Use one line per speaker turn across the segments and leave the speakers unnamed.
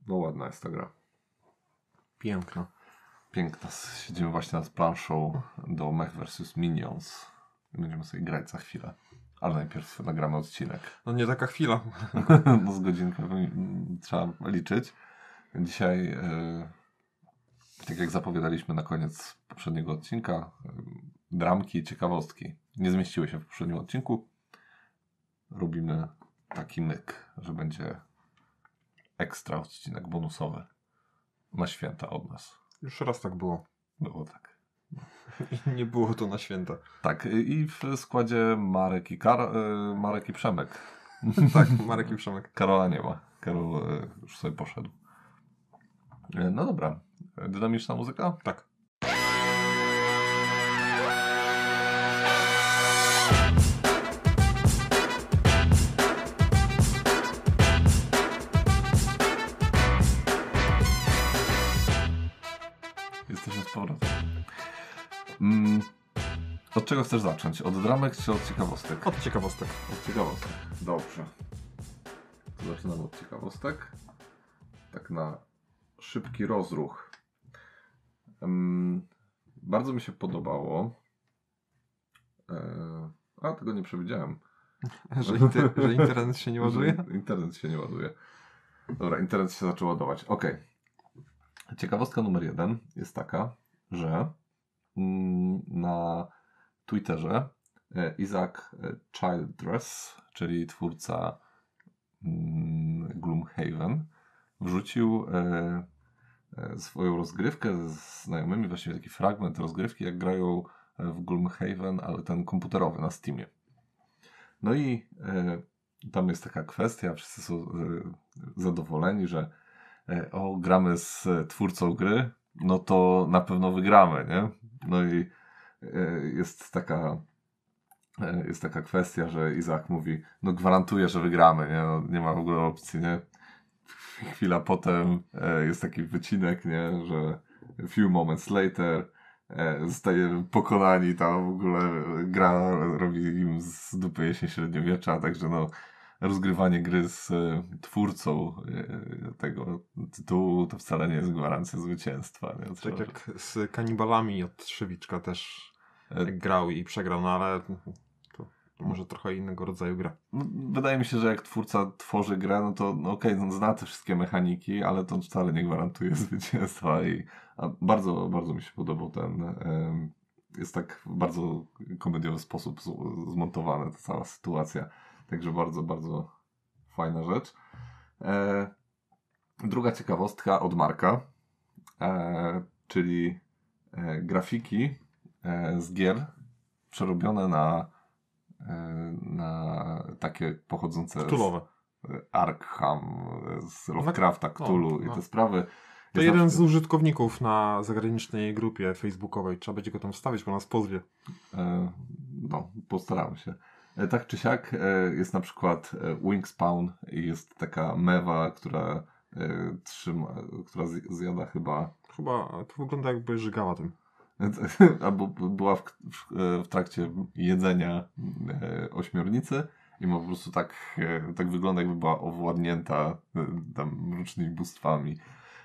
No ładna jest ta gra.
Piękna.
Piękna. Siedzimy właśnie nad planszą do Mech vs. Minions. Będziemy sobie grać za chwilę. Ale najpierw nagramy odcinek.
No nie taka chwila.
No z godzinkę trzeba liczyć. Dzisiaj, tak jak zapowiadaliśmy na koniec poprzedniego odcinka, dramki i ciekawostki nie zmieściły się w poprzednim odcinku. Robimy taki myk, że będzie ekstra odcinek bonusowy na święta od nas.
Już raz tak było.
Było tak.
I nie było to na święta.
Tak, i w składzie Marek i Przemek.
Tak, Marek i Przemek.
Karola nie ma. Karol już sobie poszedł. No dobra. Dynamiczna muzyka?
Tak.
Jesteśmy z powrotem. Od czego chcesz zacząć? Od dramek czy od ciekawostek?
Od ciekawostek.
Od ciekawostek. Dobrze. To zaczynamy od ciekawostek. Tak na szybki rozruch. Bardzo mi się podobało. A tego nie przewidziałem.
Że internet się nie ładuje?
Internet się nie ładuje. Dobra, internet się zaczął ładować. Okej. Ciekawostka numer 1 jest taka, że na Twitterze Isaac Childress, czyli twórca Gloomhaven, wrzucił swoją rozgrywkę z znajomymi, właściwie taki fragment rozgrywki, jak grają w Gloomhaven, ale ten komputerowy na Steamie. No i tam jest taka kwestia, wszyscy są zadowoleni, że gramy z twórcą gry, no to na pewno wygramy, nie? No i jest taka kwestia, że Izak mówi, no gwarantuję, że wygramy, nie? No, nie ma w ogóle opcji, nie? Chwila potem jest taki wycinek, nie? Że few moments later zostajemy pokonani, tam w ogóle gra robi im z dupy jesień średniowiecza, także no rozgrywanie gry z twórcą tego tytułu to wcale nie jest gwarancja zwycięstwa. Nie?
Tak jak z Kanibalami od Trzewiczka też grał i przegrał, no ale to może trochę innego rodzaju gra.
No, wydaje mi się, że jak twórca tworzy grę, no to no okej, zna te wszystkie mechaniki, ale to wcale nie gwarantuje zwycięstwa. A bardzo, bardzo mi się podobał ten... jest tak w bardzo komediowy sposób zmontowana ta cała sytuacja. Także bardzo, bardzo fajna rzecz. Druga ciekawostka od Marka, czyli grafiki z gier przerobione na takie pochodzące
Cthulhu'owe.
z Arkham, z Lovecrafta, Cthulhu i te sprawy.
To jeden z użytkowników na zagranicznej grupie facebookowej. Trzeba będzie go tam wstawić, bo nas pozwie.
No, postaramy się. Tak czy siak jest na przykład Wingspawn i jest taka mewa, która zjada chyba...
Chyba to wygląda jakby żygała tym.
Albo była w trakcie jedzenia ośmiornicy i ma po prostu tak wygląda, jakby była owładnięta tam mrocznymi bóstwami.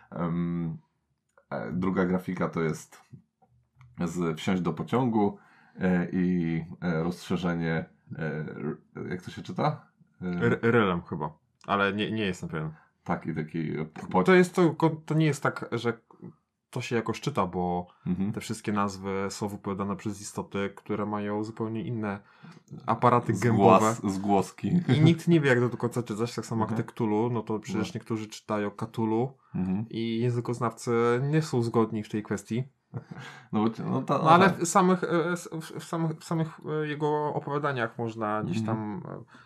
Druga grafika to jest wsiąść do pociągu i rozszerzenie jak to się czyta?
Rylem chyba, ale nie jestem pewien.
Tak, i taki...
To nie jest tak, że to się jakoś czyta, bo te wszystkie nazwy są wypowiadane przez istoty, które mają zupełnie inne aparaty gębowe.
Zgłoski.
I nikt nie wie, jak do końca czytać, tak samo jak te Cthulhu, no to przecież niektórzy czytają Cthulhu i językoznawcy nie są zgodni w tej kwestii. Ale w samych jego opowiadaniach można gdzieś tam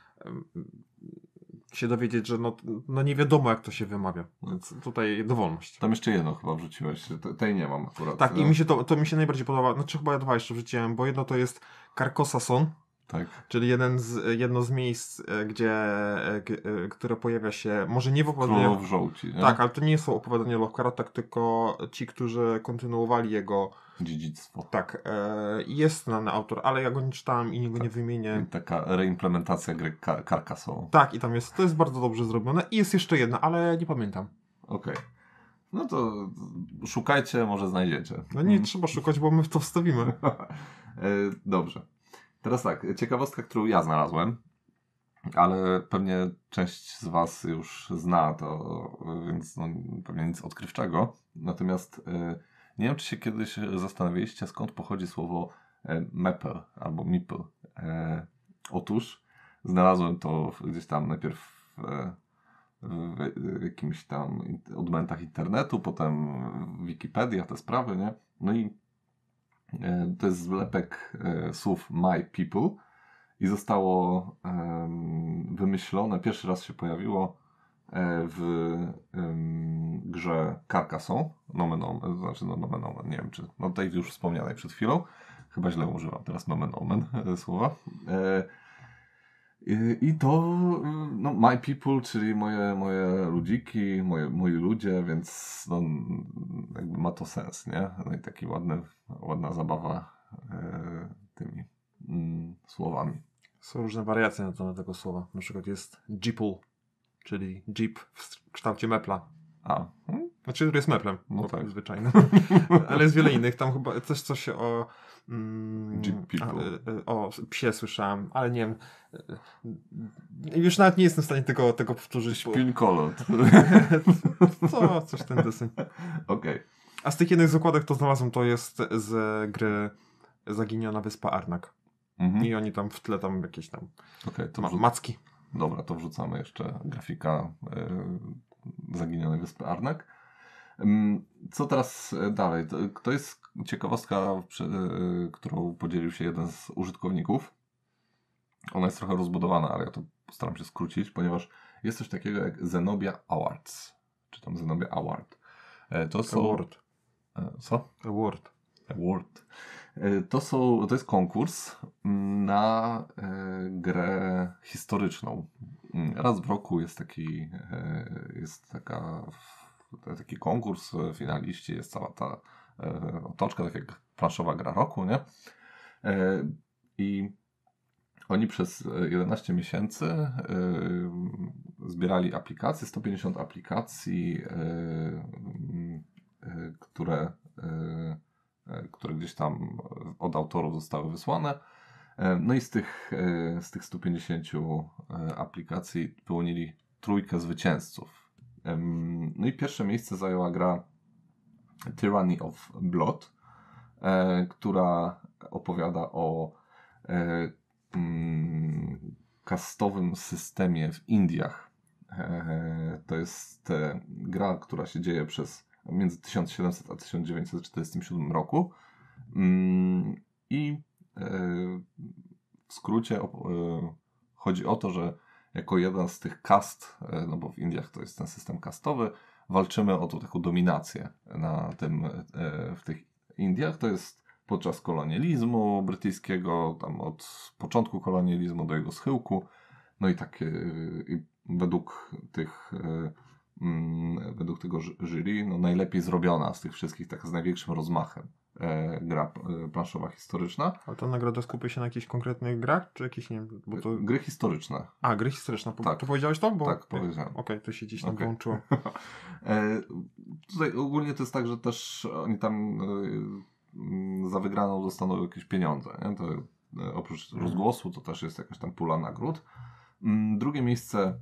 się dowiedzieć, że no nie wiadomo, jak to się wymawia. Więc tutaj dowolność.
Tam jeszcze jedno chyba wrzuciłeś. Tej nie mam akurat.
Tak, i to mi się najbardziej podoba. Znaczy chyba ja dwa jeszcze wrzuciłem, bo jedno to jest Carcosa-son.
Tak.
Czyli jedno z miejsc, które pojawia się, może nie w opowiadaniu...
w żołci, nie?
Tak, ale to nie są opowiadania Lovecrafta, tylko ci, którzy kontynuowali jego...
dziedzictwo.
Tak, jest znany autor, ale ja go nie czytałem i go nie wymienię.
Taka reimplementacja gry Carcassonne.
Tak, i tam to jest bardzo dobrze zrobione. I jest jeszcze jedna, ale nie pamiętam.
Okej. No to szukajcie, może znajdziecie.
No nie trzeba szukać, bo my w to wstawimy.
Dobrze. Teraz tak, ciekawostka, którą ja znalazłem, ale pewnie część z was już zna to, więc no, pewnie nic odkrywczego. Natomiast nie wiem, czy się kiedyś zastanawialiście, skąd pochodzi słowo maple albo meeple. Otóż znalazłem to gdzieś tam najpierw w jakimś tam odmętach internetu, potem Wikipedia, te sprawy, nie? No i to jest zlepek słów my people i zostało wymyślone, pierwszy raz się pojawiło w grze Carcassonne, nomen omen, znaczy no nomen omen, nie wiem czy, no tej już wspomnianej przed chwilą, chyba źle używam teraz nomen omen słowa. I to no, my people, czyli moje ludziki, moi ludzie, więc no, jakby ma to sens, nie? No i taki ładna zabawa tymi słowami.
Są różne wariacje na temat tego słowa. Na przykład jest jeeple, czyli jeep w kształcie mepla. Znaczy, który jest meplem.
No tak.
Zwyczajny. Ale jest wiele innych. Tam chyba coś się o o psie słyszałem, ale nie wiem. Już nawet nie jestem w stanie tego powtórzyć.
Śpinkolot.
Coś ten deseń.
Okej.
A z tych jednych zakładek to znalazłem, to jest z gry Zaginiona Wyspa Arnak. I oni tam w tle tam jakieś tam macki.
Dobra, to wrzucamy jeszcze grafika Zaginionej Wyspy Arnak. Co teraz dalej? To jest ciekawostka, którą podzielił się jeden z użytkowników. Ona jest trochę rozbudowana, ale ja to postaram się skrócić, ponieważ jest coś takiego jak Zenobia Awards. Czy tam Zenobia Award. To są...
Award.
Co?
Award.
To jest konkurs na grę historyczną. Raz w roku jest taki konkurs, finaliści, jest cała ta otoczka, tak jak planszowa gra roku, nie? I oni przez 11 miesięcy zbierali aplikacje, 150 aplikacji, które gdzieś tam od autorów zostały wysłane. No i z tych 150 aplikacji wyłonili 3 zwycięzców. No i pierwsze miejsce zajęła gra Tyranny of Blood, która opowiada o kastowym systemie w Indiach. To jest gra, która się dzieje między 1700 a 1947 roku. I w skrócie chodzi o to, że jako jeden z tych kast, no bo w Indiach to jest ten system kastowy, walczymy o tą taką dominację w tych Indiach. To jest podczas kolonializmu brytyjskiego, tam od początku kolonializmu do jego schyłku. No i tak według tego jury, no najlepiej zrobiona z tych wszystkich, tak z największym rozmachem gra planszowa historyczna.
Ale ta nagroda skupia się na jakichś konkretnych grach, czy jakieś, nie wiem, bo to...
Gry historyczne.
Gry historyczne.
Tak.
To powiedziałeś to?
Tak, powiedziałem.
Okej, to się gdzieś tam wyłączyło.
Tutaj ogólnie to jest tak, że też oni tam za wygraną dostaną jakieś pieniądze. Nie? To, oprócz rozgłosu to też jest jakaś tam pula nagród. Drugie miejsce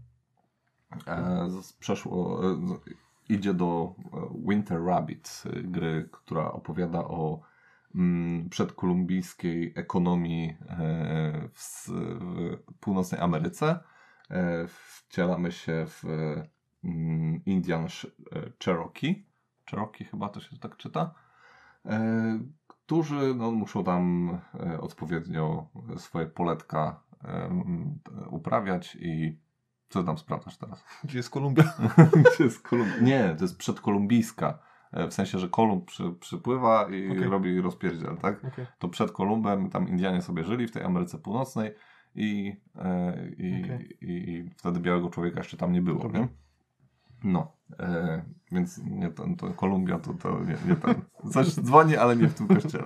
idzie do Winter Rabbit, gry, która opowiada o przedkolumbijskiej ekonomii w północnej Ameryce. Wcielamy się w Indian Cherokee. Cherokee chyba to się tak czyta. Którzy muszą tam odpowiednio swoje poletka uprawiać i co tam sprawdzasz teraz?
Gdzie jest Kolumbia?
Nie, to jest przedkolumbijska. W sensie, że Kolumb przypływa i robi rozpierdziel, tak? To przed Kolumbem tam Indianie sobie żyli w tej Ameryce Północnej i wtedy białego człowieka jeszcze tam nie było, nie? No, więc nie to Kolumbia to nie ten. Coś dzwoni, ale nie w tym kościele.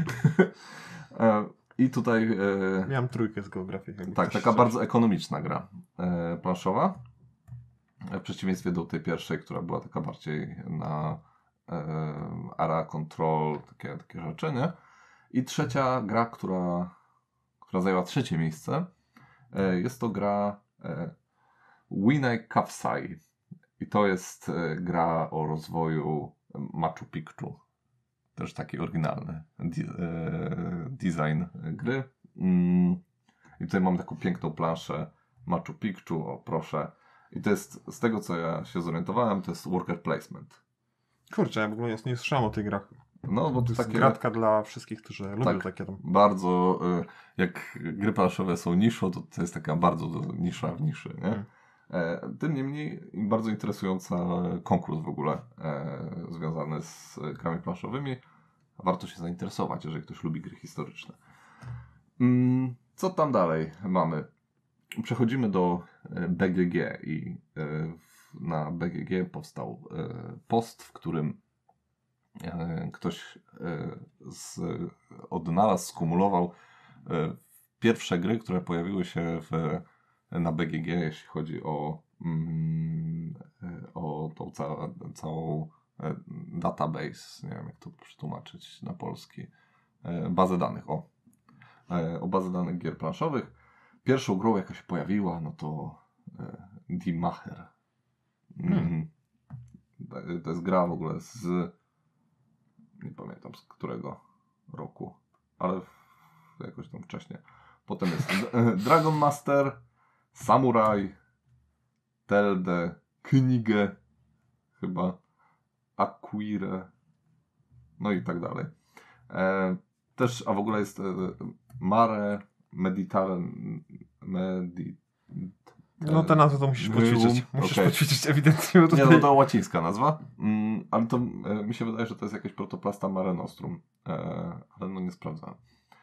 I tutaj...
Miałem 3 z geografii.
Tak, taka bardzo ekonomiczna gra planszowa. W przeciwieństwie do tej pierwszej, która była taka bardziej na area control, takie rzeczy, nie? I trzecia gra, która zajęła trzecie miejsce, jest to gra Winai Kafsai. I to jest gra o rozwoju Machu Picchu. Też taki oryginalny design gry. I tutaj mam taką piękną planszę Machu Picchu, o proszę. I to jest, z tego co ja się zorientowałem, to jest worker placement.
Kurczę, ja w ogóle nie słyszałem o tych grach.
No, bo
to jest takie gratka dla wszystkich, którzy lubią takie tam.
Bardzo, jak gry planszowe są niszą, to jest taka bardzo nisza w niszy, nie? Tym niemniej bardzo interesujący konkurs w ogóle związany z grami planszowymi. Warto się zainteresować, jeżeli ktoś lubi gry historyczne. Co tam dalej mamy? Przechodzimy do BGG i na BGG powstał post, w którym ktoś odnalazł, skumulował pierwsze gry, które pojawiły się na BGG, jeśli chodzi o tą całą database, nie wiem jak to przetłumaczyć na polski, bazę danych, o bazę danych gier planszowych. Pierwszą grą, jaka się pojawiła, no to Die Macher. To jest gra w ogóle nie pamiętam z którego roku, ale jakoś tam wcześniej. Potem jest Dragon Master, Samurai, Telde, Könige, chyba Acquire, no i tak dalej. Też, a w ogóle jest Mare
No te nazwy to musisz poćwiczyć. Musisz poćwiczyć ewidentnie.
Nie, no to łacińska nazwa. Ale to mi się wydaje, że to jest jakaś protoplasta Mare Nostrum. Ale no nie sprawdzałem.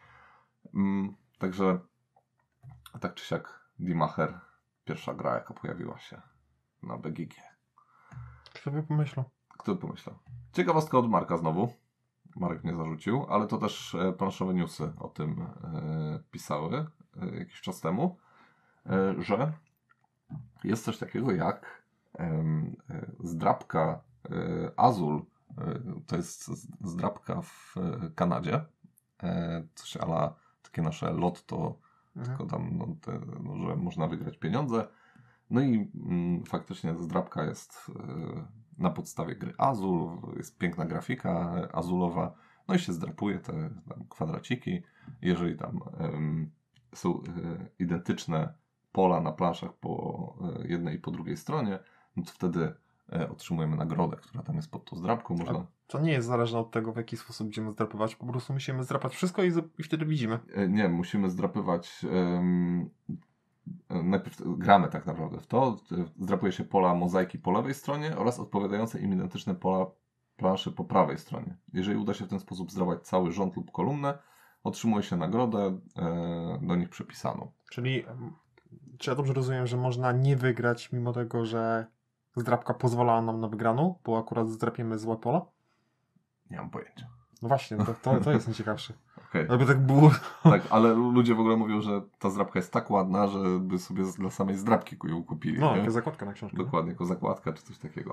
Także tak czy siak Die Macher, pierwsza gra jaka pojawiła się na BGG.
Kto by pomyślał?
Kto by pomyślał? Ciekawostka od Marka znowu. Marek mnie zarzucił, ale to też planszowe newsy o tym pisały jakiś czas temu, że jest coś takiego jak zdrabka Azul. To jest zdrabka w Kanadzie. Coś ala takie nasze lotto, tylko tam, że można wygrać pieniądze. No i faktycznie zdrabka jest na podstawie gry Azul. Jest piękna grafika azulowa. No i się zdrapuje te tam kwadraciki. Jeżeli tam są identyczne pola na planszach po jednej i po drugiej stronie, no to wtedy otrzymujemy nagrodę, która tam jest pod tą zdrabką. Można...
To nie jest zależne od tego, w jaki sposób będziemy zdrapywać. Po prostu musimy zdrapać wszystko i wtedy widzimy.
Nie, musimy zdrapywać... Najpierw gramy tak naprawdę w to. Zdrapuje się pola mozaiki po lewej stronie oraz odpowiadające im identyczne pola planszy po prawej stronie. Jeżeli uda się w ten sposób zdrapać cały rząd lub kolumnę, otrzymuje się nagrodę do nich przypisaną.
Czyli czy ja dobrze rozumiem, że można nie wygrać mimo tego, że zdrapka pozwala nam na wygraną, bo akurat zdrapiemy złe pola?
Nie mam pojęcia.
No właśnie, to jest najciekawsze.
Okay.
Jakby tak było.
Tak, ale ludzie w ogóle mówią, że ta zdrapka jest tak ładna, żeby sobie dla samej zdrapki ją kupili.
No, jako zakładka na książkę.
Dokładnie, jako zakładka czy coś takiego.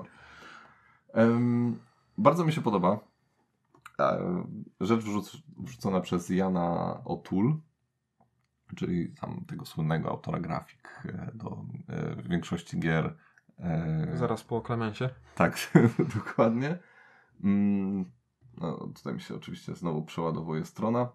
Bardzo mi się podoba rzecz wrzucona przez Jana O'Toole, czyli tam tego słynnego autora grafik do większości gier.
Zaraz po Klemensie.
Tak, dokładnie. No, tutaj mi się oczywiście znowu przeładowuje strona.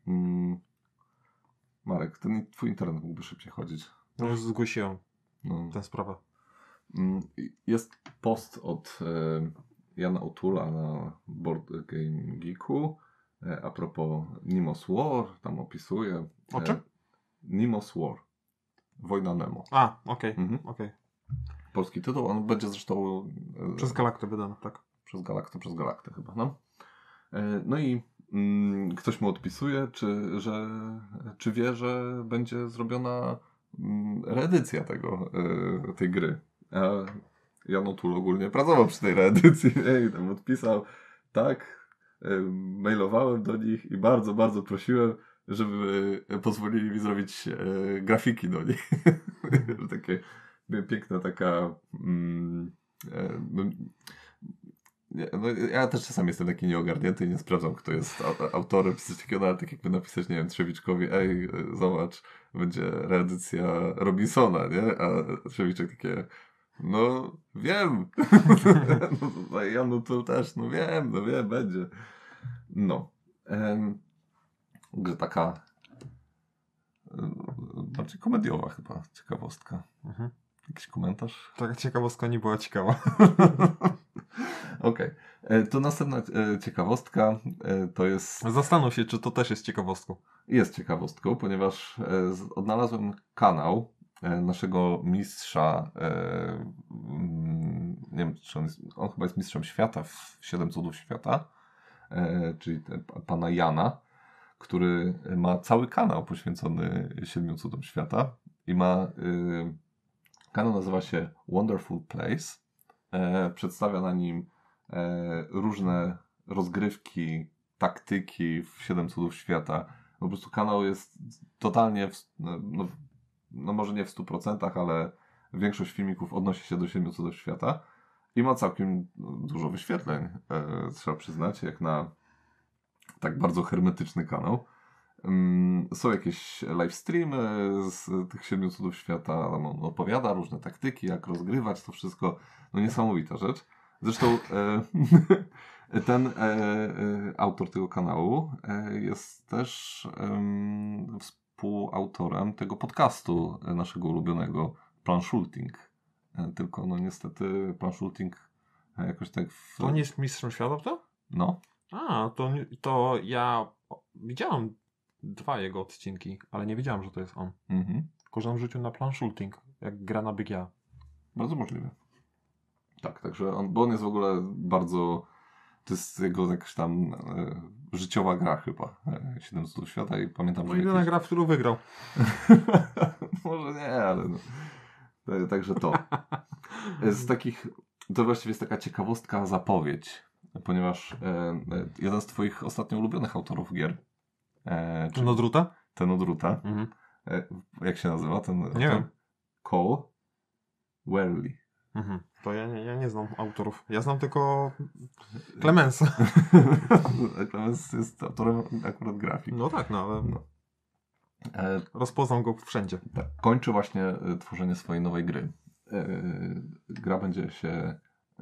Marek, twój internet mógłby szybciej chodzić.
No już zgłosiłem tę sprawę.
Jest post od Jana O'Toole'a na Board Game Geeku a propos Nemo's War. Tam opisuje...
O czym?
Nemo's War. Wojna Nemo.
Okej.
Polski tytuł. On będzie zresztą...
Przez Galaktę wydany, tak.
Przez Galaktę chyba, no. No i ktoś mu odpisuje, czy wie, że będzie zrobiona reedycja tej gry. A Jan O'Toole ogólnie pracował przy tej reedycji i tam odpisał, tak, mailowałem do nich i bardzo, bardzo prosiłem, żeby pozwolili mi zrobić grafiki do nich. Takie piękna taka... no, ja też czasami jestem taki nieogarnięty i nie sprawdzam, kto jest autorem, ale tak jakby napisać, nie wiem, Trzewiczkowi, zobacz, będzie reedycja Robinsona, nie? A Trzewiczek takie, no wiem. No, ja no to też, no wiem, będzie. No. Że taka bardziej komediowa chyba ciekawostka. Jakiś komentarz?
Taka ciekawostka nie była ciekawa.
Okej. To następna ciekawostka to jest...
Zastanów się, czy to też jest ciekawostką.
Jest ciekawostką, ponieważ odnalazłem kanał naszego mistrza, nie wiem, czy on chyba jest mistrzem świata w 7 cudów świata, czyli pana Jana, który ma cały kanał poświęcony 7 cudom świata i ma... Kanał nazywa się Wonderful Place. Przedstawia na nim różne rozgrywki, taktyki w 7 cudów świata. Po prostu kanał jest totalnie, no może nie w 100%, ale większość filmików odnosi się do 7 cudów świata i ma całkiem dużo wyświetleń, trzeba przyznać, jak na tak bardzo hermetyczny kanał. Są jakieś live streamy z tych 7 cudów świata, on opowiada różne taktyki, jak rozgrywać to wszystko. No niesamowita rzecz. Zresztą ten autor tego kanału jest też współautorem tego podcastu naszego ulubionego Planshulting. Tylko no niestety Planshulting jakoś tak...
To nie jest mistrzem świata to?
No.
A, to ja widziałem 2 jego odcinki, ale nie wiedziałem, że to jest on. Tylko, że on wrzucił na Planshulting, jak gra na Big Ja.
Bardzo możliwe. Tak, także bo on jest w ogóle bardzo... To jest jego jakaś tam życiowa gra chyba. 7 cudów świata i pamiętam, że...
Jedyna gra, w którą wygrał.
Może nie, ale no. Także to. Z takich... To właściwie jest taka ciekawostka, zapowiedź. Ponieważ jeden z twoich ostatnio ulubionych autorów gier...
Ten Odruta?
Ten Odruta. Jak się nazywa?
Nie wiem.
Cole Wehrle.
To ja nie znam autorów. Ja znam tylko Clemensa.
Clemens jest autorem akurat grafik.
No tak, ale rozpoznam go wszędzie.
Tak. Kończy właśnie tworzenie swojej nowej gry. Gra będzie się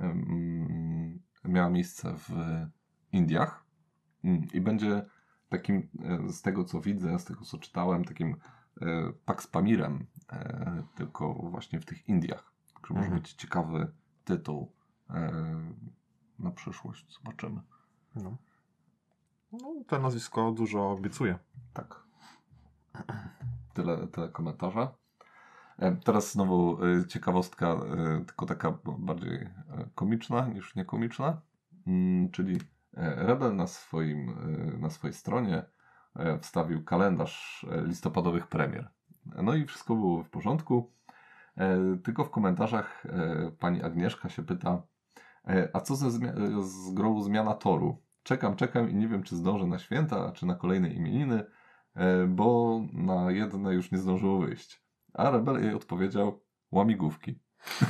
miała miejsce w Indiach i będzie takim, z tego co widzę, z tego co czytałem, takim Pax Pamirem, tylko właśnie w tych Indiach. Także może być ciekawy tytuł na przyszłość. Zobaczymy.
No, to nazwisko dużo obiecuje.
Tak. Tyle komentarza. Teraz znowu ciekawostka, tylko taka bardziej komiczna niż niekomiczna. Czyli Rebel na swojej stronie wstawił kalendarz listopadowych premier. No i wszystko było w porządku. Tylko w komentarzach pani Agnieszka się pyta, a co z grą Zmiana Toru? Czekam i nie wiem, czy zdążę na święta, czy na kolejne imieniny, bo na jedne już nie zdążyło wyjść. A Rebel jej odpowiedział, łamigłówki.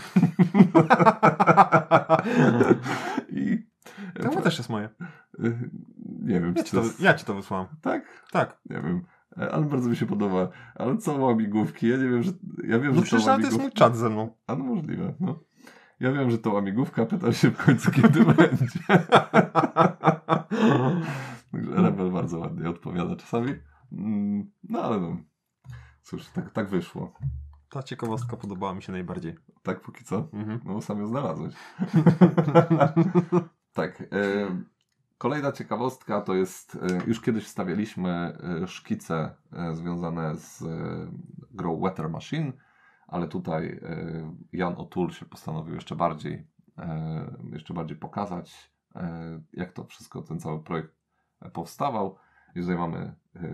I to też jest moje.
Nie wiem,
ja ci to wysłałem.
Tak?
Tak.
Nie wiem. Ale bardzo mi się podoba. Ale co łamigłówki? Ja nie wiem, że... Ja wiem,
no przecież to jest mój czat ze mną.
A no możliwe, no. Ja wiem, że to łamigłówka, pytam się w końcu, kiedy będzie. Także Rebel bardzo ładnie odpowiada czasami. No ale no. Cóż, tak wyszło.
Ta ciekawostka podobała mi się najbardziej.
Tak, póki co? No bo sam ją znalazłeś. Tak. Kolejna ciekawostka to jest, już kiedyś wstawialiśmy szkice związane z grą Weather Machine, ale tutaj Jan O'Toole się postanowił jeszcze bardziej pokazać, jak to wszystko, ten cały projekt powstawał. I tutaj mamy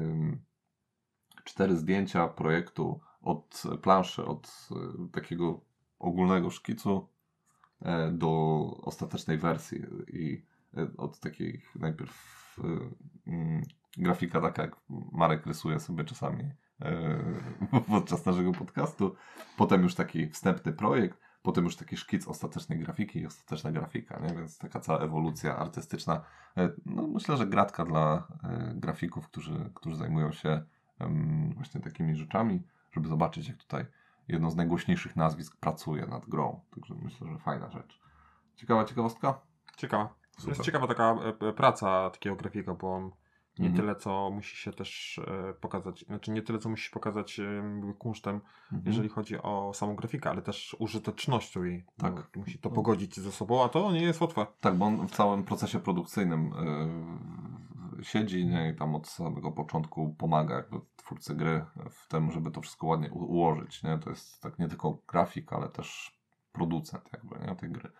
4 zdjęcia projektu od planszy, od takiego ogólnego szkicu do ostatecznej wersji i od takich najpierw grafika taka jak Marek rysuje sobie czasami podczas naszego podcastu. Potem już taki wstępny projekt, potem już taki szkic ostatecznej grafiki i ostateczna grafika, nie? Więc taka cała ewolucja artystyczna. No, myślę, że gratka dla grafików, którzy zajmują się właśnie takimi rzeczami, żeby zobaczyć, jak tutaj jedno z najgłośniejszych nazwisk pracuje nad grą. Także myślę, że fajna rzecz. Ciekawa ciekawostka?
Ciekawa. To jest ciekawa taka praca takiego grafika, bo nie tyle, co musi się też pokazać, znaczy nie tyle, co musi się pokazać kunsztem, jeżeli chodzi o samą grafikę, ale też użytecznością jej. Tak. Musi to pogodzić ze sobą, a to nie jest łatwe.
Tak, bo on w całym procesie produkcyjnym siedzi, nie? I tam od samego początku pomaga jakby twórcy gry w tym, żeby to wszystko ładnie ułożyć, nie? To jest tak nie tylko grafik, ale też producent jakby, nie? Tej gry.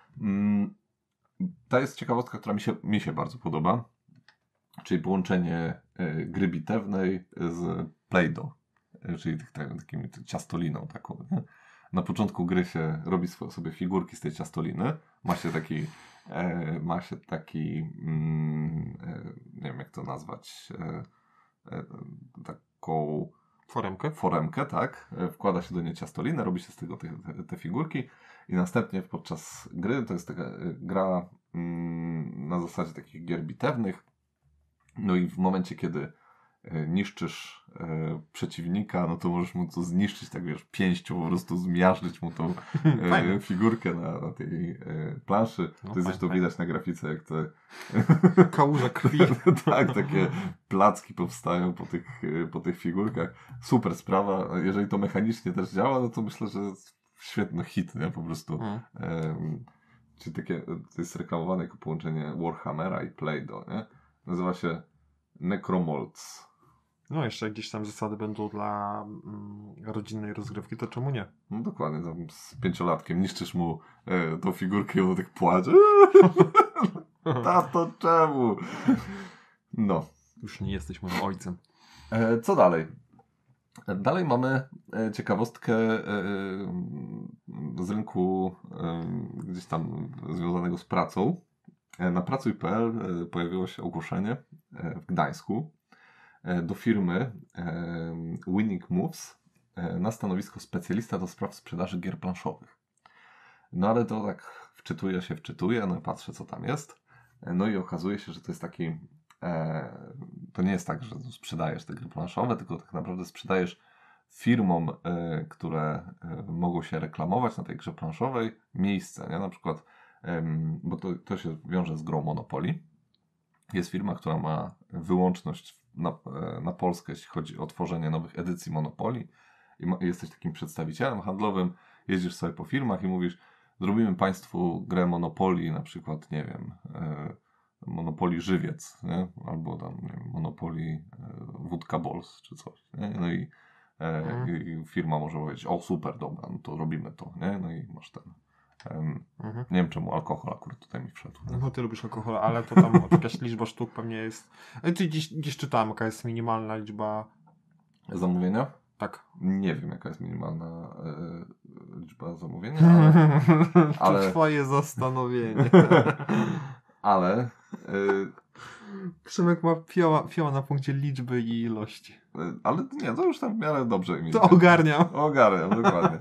To jest ciekawostka, która mi się bardzo podoba, czyli połączenie gry bitewnej z Play-Doh, czyli takimi ciastoliną taką, nie? Na początku gry się robi sobie figurki z tej ciastoliny, ma się taki nie wiem jak to nazwać, taką foremkę, tak, wkłada się do niej ciastolinę, robi się z tego te figurki i następnie podczas gry, to jest taka gra na zasadzie takich gier bitewnych, no i w momencie kiedy niszczysz przeciwnika, no to możesz mu to zniszczyć, tak wiesz, pięścią po prostu zmiażdżyć mu tą figurkę na tej planszy. No, to zresztą widać na grafice, jak te
kałuże krwi.
Tak, takie placki powstają po tych figurkach. Super sprawa. Jeżeli to mechanicznie też działa, no to myślę, że świetny hit, nie? Po prostu. Czyli to jest reklamowane jako połączenie Warhammera i Play-Doh, nie? Nazywa się Necromolds.
No jeszcze gdzieś tam zasady będą dla rodzinnej rozgrywki, to czemu nie?
No dokładnie, tam z 5-latkiem niszczysz mu tą figurkę i on tak płacze. Tato, czemu? No.
Już nie jesteś moim ojcem.
Co dalej? Dalej mamy ciekawostkę z rynku gdzieś tam związanego z pracą. Na pracuj.pl pojawiło się ogłoszenie w Gdańsku do firmy Winning Moves na stanowisko specjalista do spraw sprzedaży gier planszowych. No ale to tak wczytuję, no i patrzę co tam jest. No i okazuje się, że to jest taki to nie jest tak, że sprzedajesz te gry planszowe, tylko tak naprawdę sprzedajesz firmom, które mogą się reklamować na tej grze planszowej miejsce, nie? Na przykład bo to się wiąże z grą Monopoly. Jest firma, która ma wyłączność na Polskę, jeśli chodzi o tworzenie nowych edycji Monopoly i jesteś takim przedstawicielem handlowym, jeździsz sobie po firmach i mówisz, zrobimy Państwu grę Monopoly, na przykład, nie wiem, Monopoly Żywiec, nie? Albo tam nie wiem, Monopoly Wódka Bols, czy coś, nie? No i firma może powiedzieć, o super, dobra, no to robimy to, nie? No i masz ten nie wiem czemu alkohol akurat tutaj mi wszedł.
No ty lubisz alkohol, ale to tam jakaś liczba sztuk pewnie jest. Ty gdzieś czytałem, jaka jest minimalna liczba
zamówienia?
Tak.
Nie wiem jaka jest minimalna liczba zamówienia,
ale... To twoje zastanowienie.
Ale
Przemek ma fioła na punkcie liczby i ilości.
Ale nie, to już tam w miarę dobrze mi.
To ogarniam,
dokładnie.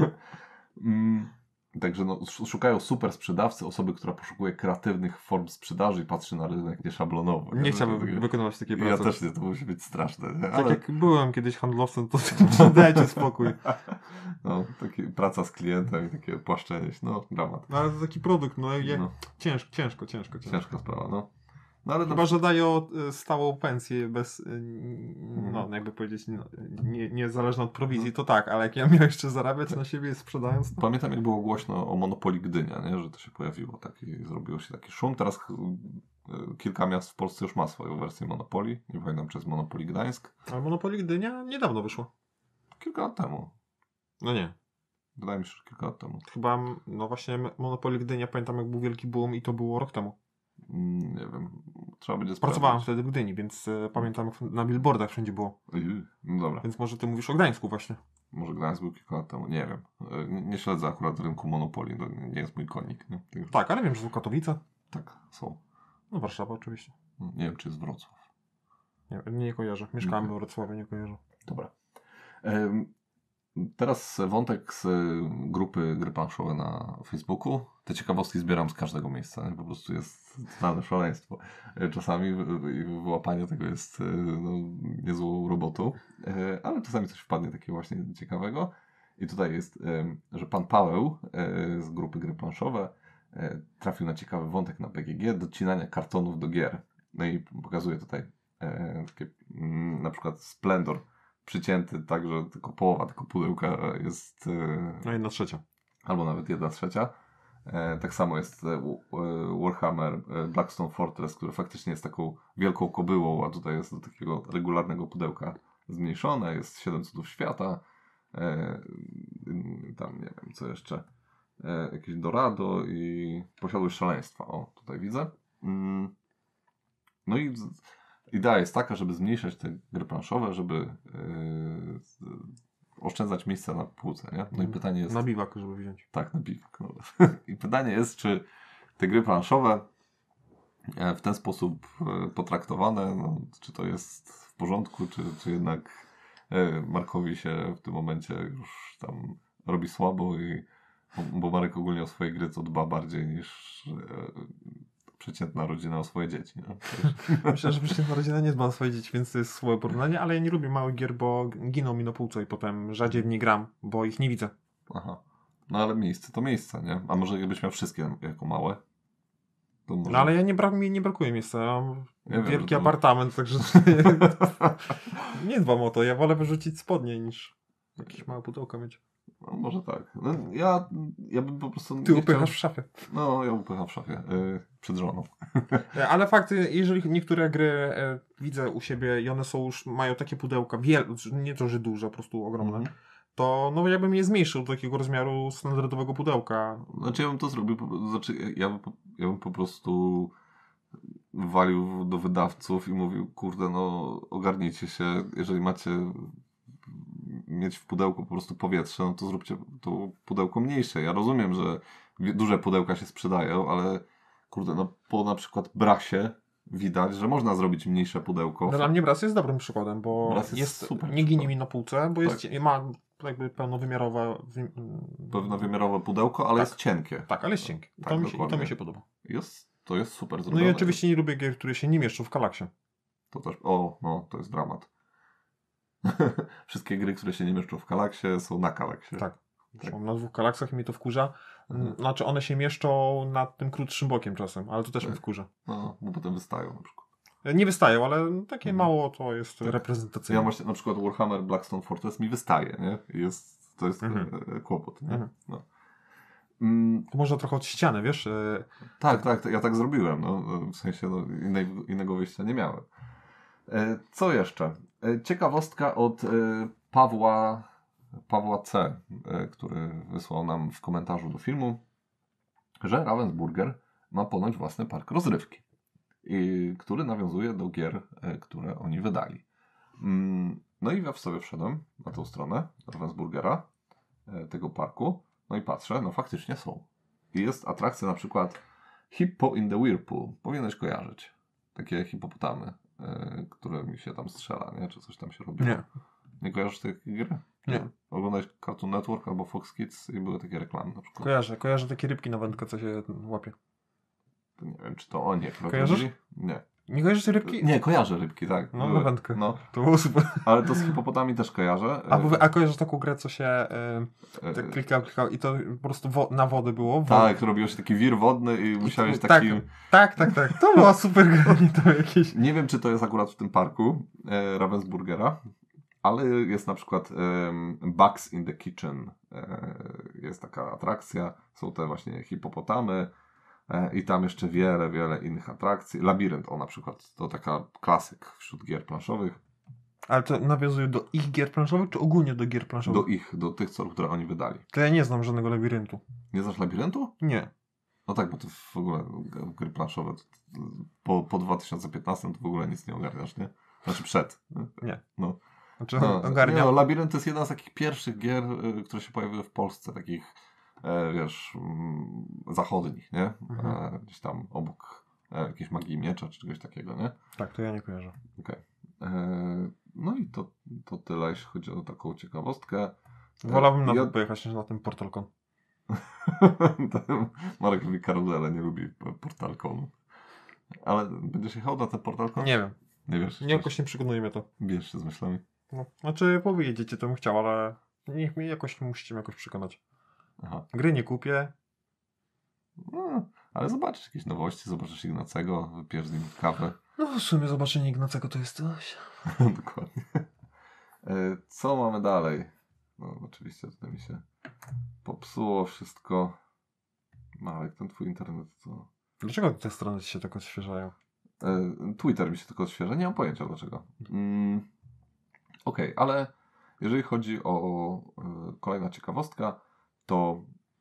Także no, szukają super sprzedawcy, osoby, która poszukuje kreatywnych form sprzedaży i patrzy na rynek nieszablonowo.
Nie chciałbym wykonywać takiej pracy.
Ja też nie, to musi być straszne. Nie?
Tak jak byłem kiedyś handlowcem, to dajcie spokój.
No, praca z klientem i takie płaszczenie się, no dramat.
No, ale to taki produkt, ciężko.
Ciężka sprawa, no. No, ale
chyba, że dają stałą pensję bez, jakby powiedzieć, niezależną od prowizji, to tak, ale jak ja miałem jeszcze zarabiać na siebie sprzedając to...
Pamiętam, jak było głośno o Monopoly Gdynia, nie? Że to się pojawiło i zrobiło się taki szum. Teraz kilka miast w Polsce już ma swoją wersję Monopoly. Nie pamiętam, czy jest Monopoly Gdańsk.
Ale Monopoly Gdynia niedawno wyszło.
Kilka lat temu.
No nie.
Wydaje mi się, że kilka lat temu.
Chyba, właśnie Monopoly Gdynia, pamiętam jak był wielki boom i to było rok temu.
Nie wiem, trzeba będzie sprawdzić.
Pracowałem wtedy w Gdyni, więc pamiętam jak na billboardach wszędzie było.
No dobra.
Więc może ty mówisz o Gdańsku właśnie.
Może Gdańsk był kilka lat temu, nie wiem. Nie śledzę akurat rynku Monopoly, to nie jest mój konik. Nie?
Tak, ale wiem, że są Katowice.
Tak, są.
No Warszawa oczywiście.
Nie wiem, czy jest Wrocław.
Nie kojarzę. Mieszkałem we Wrocławiu, nie kojarzę.
Dobra. Teraz wątek z grupy Gry Planszowe na Facebooku. Te ciekawostki zbieram z każdego miejsca. Po prostu jest totalne szaleństwo. Czasami wyłapanie tego jest niezłą robotą, ale czasami coś wpadnie takiego właśnie ciekawego. I tutaj jest, że pan Paweł z grupy Gry Planszowe trafił na ciekawy wątek na PGG docinania kartonów do gier. No i pokazuje tutaj takie, na przykład Splendor przycięty tak, że tylko połowa tego pudełka jest...
No 1/3.
Albo nawet 1/3. Tak samo jest Warhammer Blackstone Fortress, który faktycznie jest taką wielką kobyłą, a tutaj jest do takiego regularnego pudełka zmniejszone. Jest 7 cudów świata. Tam nie wiem co jeszcze. Jakieś Dorado i Posiadłość szaleństwa. O, tutaj widzę. No i idea jest taka, żeby zmniejszać te gry planszowe, żeby oszczędzać miejsca na półce, nie? No i pytanie jest...
Na biwak, żeby wziąć.
Tak, na biwak. No. I pytanie jest, czy te gry planszowe w ten sposób potraktowane, no, czy to jest w porządku, czy jednak Markowi się w tym momencie już tam robi słabo bo Marek ogólnie o swoje gry to dba bardziej niż przeciętna rodzina o swoje dzieci. No.
Myślę, że przeciętna rodzina nie dba o swoje dzieci, więc to jest słabe porównanie, ale ja nie lubię małych gier, bo giną mi na półce i potem rzadziej w nie gram, bo ich nie widzę.
Aha. No ale miejsce to miejsce, nie? A może jakbyś miał wszystkie jako małe? To może...
No ale mi nie brakuje miejsca. Ja mam wielki
to...
apartament, także nie dbam o to. Ja wolę wyrzucić spodnie niż jakieś małe pudełko mieć.
No może tak. No, ja bym po prostu...
Ty upychasz w szafie.
No, ja upycham w szafie. Przed żoną.
Ale fakt, jeżeli niektóre gry widzę u siebie i one są już, mają takie pudełka, nie to, że duże, po prostu ogromne, to no ja bym je zmniejszył do takiego rozmiaru standardowego pudełka.
Znaczy ja bym to zrobił, ja bym po prostu walił do wydawców i mówił, kurde, no ogarnijcie się, jeżeli macie mieć w pudełku po prostu powietrze, no to zróbcie to pudełko mniejsze. Ja rozumiem, że duże pudełka się sprzedają, ale kurde, no po na przykład Brasie widać, że można zrobić mniejsze pudełko.
No, dla mnie Bras jest dobrym przykładem, bo jest super nie ginie mi na półce, bo tak. Ma jakby pełnowymiarowe
pudełko, ale jest cienkie.
Tak, ale jest cienkie.
Tak,
to mi się podoba.
To jest super zrobione.
No i oczywiście nie lubię gier, które się nie mieszczą w Kalaksie.
To też, to jest dramat. Wszystkie gry, które się nie mieszczą w Kalaksie, są na Kalaksie.
Tak. Są na 2 Kalaksach i mnie to wkurza. Znaczy one się mieszczą nad tym krótszym bokiem czasem, ale to też mnie wkurza.
No, bo potem wystają na przykład.
Nie wystają, ale takie mało to jest reprezentacyjne.
Ja właśnie na przykład Warhammer Blackstone Fortress mi wystaje, nie? To jest kłopot. Nie? No.
To może trochę od ściany, wiesz?
Tak, ja tak zrobiłem. No, w sensie innego wyjścia nie miałem. Co jeszcze? Ciekawostka od Pawła C., który wysłał nam w komentarzu do filmu, że Ravensburger ma ponoć własny park rozrywki, który nawiązuje do gier, które oni wydali. No i ja sobie wszedłem na tą stronę Ravensburgera, tego parku, no i patrzę, no faktycznie są. I jest atrakcja na przykład Hippo in the Whirlpool. Powinieneś kojarzyć. Takie hipopotamy, które mi się tam strzela, nie? Czy coś tam się robi. Nie kojarzysz tych gier?
Nie.
Oglądałeś Cartoon Network albo Fox Kids i były takie reklamy na przykład.
Kojarzę takie rybki na wędkę, co się łapie.
To nie wiem, czy to oni.
Kojarzysz?
Nie.
Nie kojarzysz te rybki?
Nie, kojarzę rybki, tak.
No, na wędkę.
No.
To było super.
Ale to z hipopotami też kojarzę.
A kojarzysz taką grę, co się tak klikał i to po prostu na wodę było?
Tak, robiło się taki wir wodny i musiałeś takim...
Tak. To była super gra, nie to jakieś...
Nie wiem, czy to jest akurat w tym parku Ravensburgera, ale jest na przykład Bugs in the Kitchen. Jest taka atrakcja. Są te właśnie hipopotamy i tam jeszcze wiele innych atrakcji. Labirynt, na przykład. To taka klasyk wśród gier planszowych.
Ale to nawiązuje do ich gier planszowych, czy ogólnie do gier planszowych?
Do tych, które oni wydali.
To ja nie znam żadnego labiryntu.
Nie znasz labiryntu?
Nie.
No tak, bo to w ogóle gry planszowe po 2015 to w ogóle nic nie ogarniasz, nie? Znaczy przed.
Nie.
No.
Znaczy ogarniam.
Labirynt to jest jedna z takich pierwszych gier, które się pojawiły w Polsce, takich zachodnich, nie? Gdzieś tam obok jakiejś magii miecza, czy czegoś takiego, nie?
Tak, to ja nie kojarzę.
Okej. No i to tyle, jeśli chodzi o taką ciekawostkę.
Wolałbym na to pojechać niż na tym PortalCon.
Marek lubi karuzele, nie lubi PortalConu. Ale będziesz jechał na ten PortalCon?
Nie wiem.
Nie wiesz?
Jakoś nie przekonuje mnie to.
Bierz się z myślami.
No, znaczy, powiedziecie, to bym chciał, ale niech mnie musicie mnie jakoś przekonać. Aha. Gry nie kupię.
No, ale zobaczysz jakieś nowości, zobaczysz Ignacego, wypijesz z nim kawę.
No w sumie zobaczenie Ignacego to jest coś.
Dokładnie. Co mamy dalej? No oczywiście tutaj mi się popsuło wszystko. Marek, ten twój internet to...
Dlaczego te strony się tak odświeżają?
Twitter mi się tylko odświeża, nie mam pojęcia dlaczego. Okej, ale jeżeli chodzi o kolejna ciekawostka, to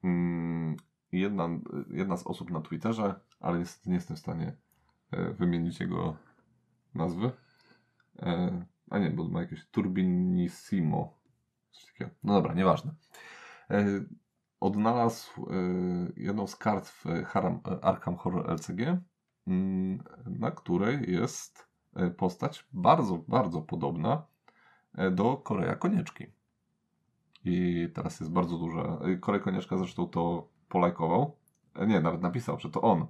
jedna z osób na Twitterze, ale niestety nie jestem w stanie wymienić jego nazwy. A nie, bo ma jakieś Turbinissimo. Coś takiego. No dobra, nieważne. Odnalazł jedną z kart w Arkham Horror LCG, na której jest postać bardzo, bardzo podobna do Koreja Konieczki. I teraz jest bardzo duża. Korej Konieczka zresztą to polajkował. Nie, nawet napisał, że to on.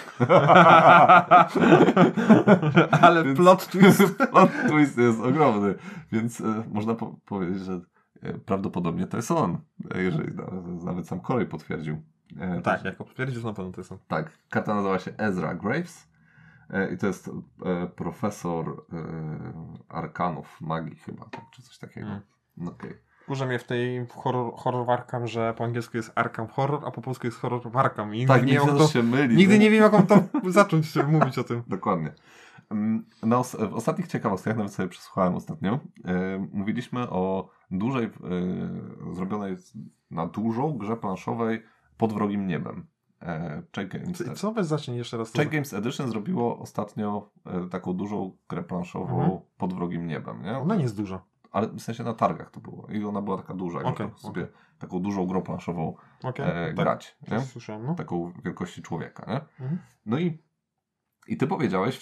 Ale więc, plot twist.
Plot twist jest ogromny. Więc można powiedzieć, że prawdopodobnie to jest on. Jeżeli nawet sam Korej potwierdził.
Tak, jak potwierdził, na pewno to jest on.
Tak, karta nazywa się Ezra Graves. I to jest profesor arkanów, magii chyba, tak, czy coś takiego. Okay.
Wkurza mnie w tej horror w Arkham, że po angielsku jest Arkham Horror, a po polsku jest horror w Arkham. I
tak, nigdy się myli.
Nigdy nie wiem, jak on to zacząć mówić o tym.
Dokładnie. W ostatnich ciekawostkach, nawet sobie przesłuchałem ostatnio, mówiliśmy o dużej, zrobionej na dużą grze planszowej Pod wrogim niebem.
Co wy zacznij jeszcze raz?
Czech Games Edition zrobiło ostatnio taką dużą grę planszową Pod wrogim niebem. Nie?
Ona nie jest duża.
Ale w sensie na targach to było. I ona była taka duża. Można sobie taką dużą grą planszową grać.
Tak, nie? Słyszałem, no.
Taką wielkości człowieka. Nie? No i ty powiedziałeś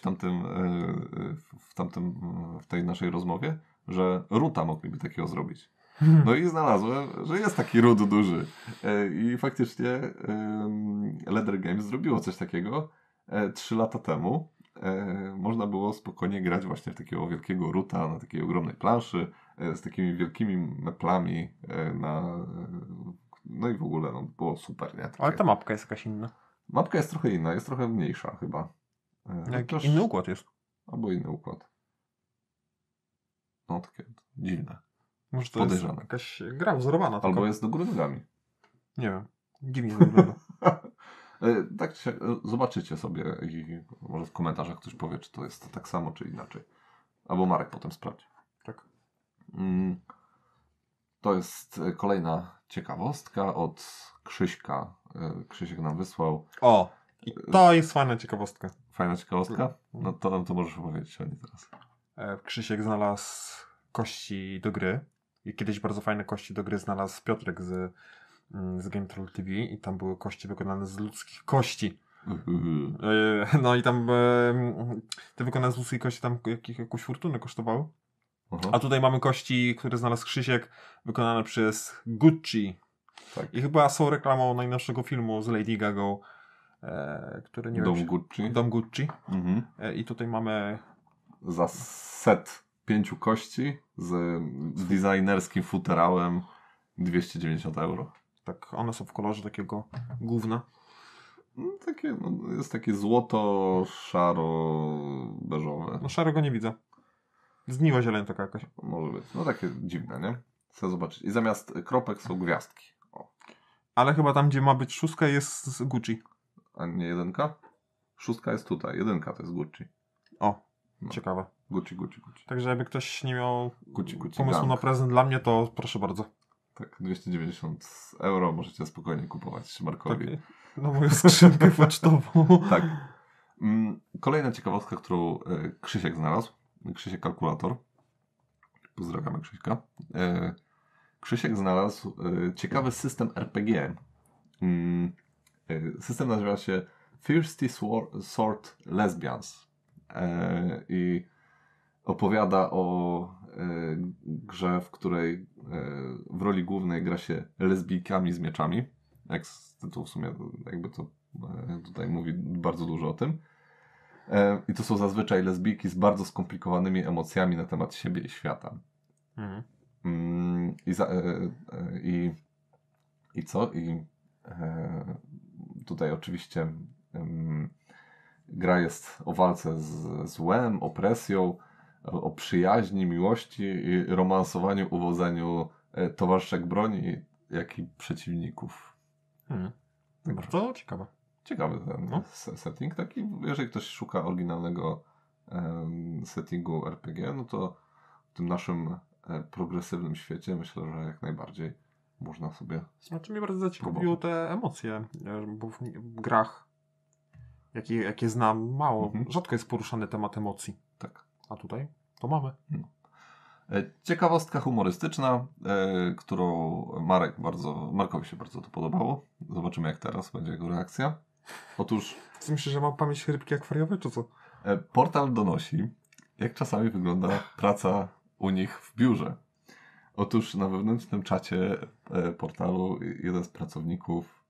w tej naszej rozmowie, że Ruta mogliby takiego zrobić. No i znalazłem, że jest taki ród duży. I faktycznie Leather Games zrobiło coś takiego 3 lata temu. Można było spokojnie grać właśnie w takiego wielkiego ruta na takiej ogromnej planszy z takimi wielkimi meplami no i w ogóle było super, nie?
Ale ta mapka jest jakaś inna.
Mapka jest trochę inna, jest trochę mniejsza chyba.
Inny układ jest.
Albo inny układ. No takie dziwne.
Może to jest jakaś gra wzorowana.
Albo jest do góry nogami.
Nie wiem. Dziwnie wygląda.
Tak zobaczycie sobie i może w komentarzach ktoś powie, czy to jest tak samo, czy inaczej. Albo Marek potem sprawdzi.
Tak.
To jest kolejna ciekawostka od Krzyśka. Krzysiek nam wysłał.
O! I to jest fajna ciekawostka.
Fajna ciekawostka? No to nam to możesz opowiedzieć o niej teraz.
Krzysiek znalazł kości do gry. I kiedyś bardzo fajne kości do gry znalazł Piotrek z Game Troll TV i tam były kości wykonane z ludzkich kości. No i tam te wykonane z ludzkich kości tam jakąś fortunę kosztowały. A tutaj mamy kości, które znalazł Krzysiek, wykonane przez Gucci. Tak. I chyba są reklamą najnowszego filmu z Lady Gagą, który nie wiem.
Gucci.
Dom Gucci. I tutaj mamy
za set 5 kości z designerskim futerałem 290 €.
Tak, one są w kolorze takiego gówna.
Jest takie złoto-szaro-beżowe.
No szarego nie widzę. Zgniła zieleń taka jakaś.
Może być. No takie dziwne, nie? Chcę zobaczyć. I zamiast kropek są gwiazdki. O.
Ale chyba tam, gdzie ma być 6 jest z Gucci.
A nie 1? 6 jest tutaj. 1 to jest Gucci.
O, ciekawe.
Gucci.
Także jakby ktoś nie miał
Gucci
pomysłu na prezent dla mnie, to proszę bardzo.
Tak, 290 € możecie spokojnie kupować Markowi.
Tak, na moją skrzynkę pocztową.
Tak. Kolejna ciekawostka, którą Krzysiek znalazł. Krzysiek Kalkulator. Pozdrawiamy Krzyśka. Krzysiek znalazł ciekawy system RPG. System nazywa się Thirsty Sword Lesbians. I opowiada o grze, w której w roli głównej gra się lesbijkami z mieczami. Jak z tytułu w sumie jakby to tutaj mówi bardzo dużo o tym. I to są zazwyczaj lesbijki z bardzo skomplikowanymi emocjami na temat siebie i świata. I co? I tutaj oczywiście gra jest o walce z złem, opresją, o przyjaźni, miłości i romansowaniu, uwodzeniu towarzyszek broni, jak i przeciwników.
Bardzo ciekawe.
Ciekawy ten setting taki. Jeżeli ktoś szuka oryginalnego settingu RPG, no to w tym naszym progresywnym świecie myślę, że jak najbardziej można sobie
Znaczy mnie bardzo zaciekawiło te emocje, bo w grach jakie znam mało, rzadko jest poruszany temat emocji.
Tak.
A tutaj to mamy.
Ciekawostka humorystyczna, którą Markowi się bardzo to podobało. Zobaczymy jak teraz będzie jego reakcja. Otóż...
Co myślisz, że mam pamięć rybki akwariowej, czy co?
Portal donosi, jak czasami wygląda praca u nich w biurze. Otóż na wewnętrznym czacie portalu jeden z pracowników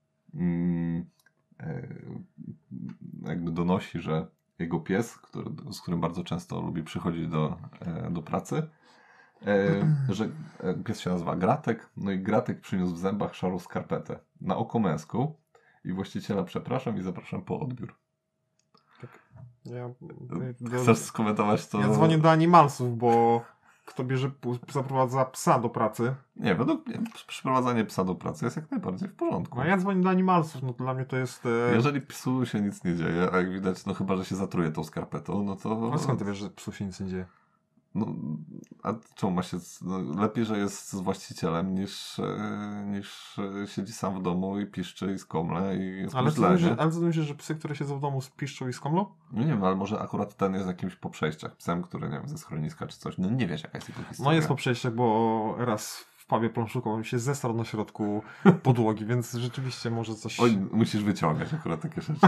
jakby donosi, że jego pies, z którym bardzo często lubi przychodzić do pracy, że pies się nazywa Gratek, no i Gratek przyniósł w zębach szarą skarpetę na oko męską i właściciela przepraszam i zapraszam po odbiór.
Tak.
Chcesz skomentować to?
Ja dzwonię do Animalsów, bo kto zaprowadza psa do pracy.
Nie, według mnie przyprowadzanie psa do pracy jest jak najbardziej w porządku.
No ja dzwonię do Animalsów, no to dla mnie to jest...
Jeżeli psu się nic nie dzieje, a jak widać, no chyba, że się zatruje tą skarpetą, no to...
A skąd ty wiesz, że psu się nic nie dzieje?
No, a czemu ma się... No, lepiej, że jest z właścicielem, niż siedzi sam w domu i piszczy i skomle i jest źle,
ale co myślisz, że psy, które siedzą w domu piszczą i skomlą?
No nie wiem, ale może akurat ten jest jakimś po przejściach psem, który nie wiem, ze schroniska czy coś. No nie wiesz, jaka jest jego historia.
No jest po przejściach, bo raz w pubie planszówkowym się zestarł na środku podłogi, więc rzeczywiście może coś...
Oj, musisz wyciągać akurat takie rzeczy.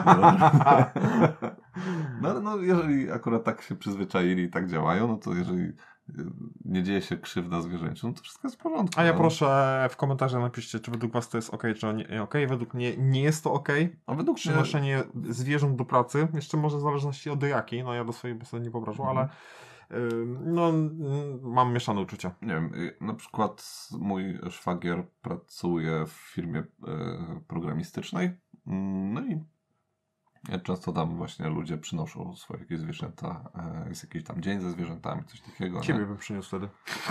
No jeżeli akurat tak się przyzwyczaili i tak działają, no to jeżeli nie dzieje się krzywda zwierzęciu, no to wszystko jest w porządku.
A ja proszę w komentarzach napiszcie, czy według was to jest ok, czy nie ok. Według mnie nie jest to ok.
A według
Przynoszenie zwierząt do pracy, jeszcze może w zależności od jakiej, no ja do swojej sobie nie wyobrażam, ale no mam mieszane uczucia.
Nie wiem, na przykład mój szwagier pracuje w firmie programistycznej, no i często tam właśnie ludzie przynoszą swoje jakieś zwierzęta, jest jakiś tam dzień ze zwierzętami, coś takiego.
Ciebie bym przyniósł wtedy.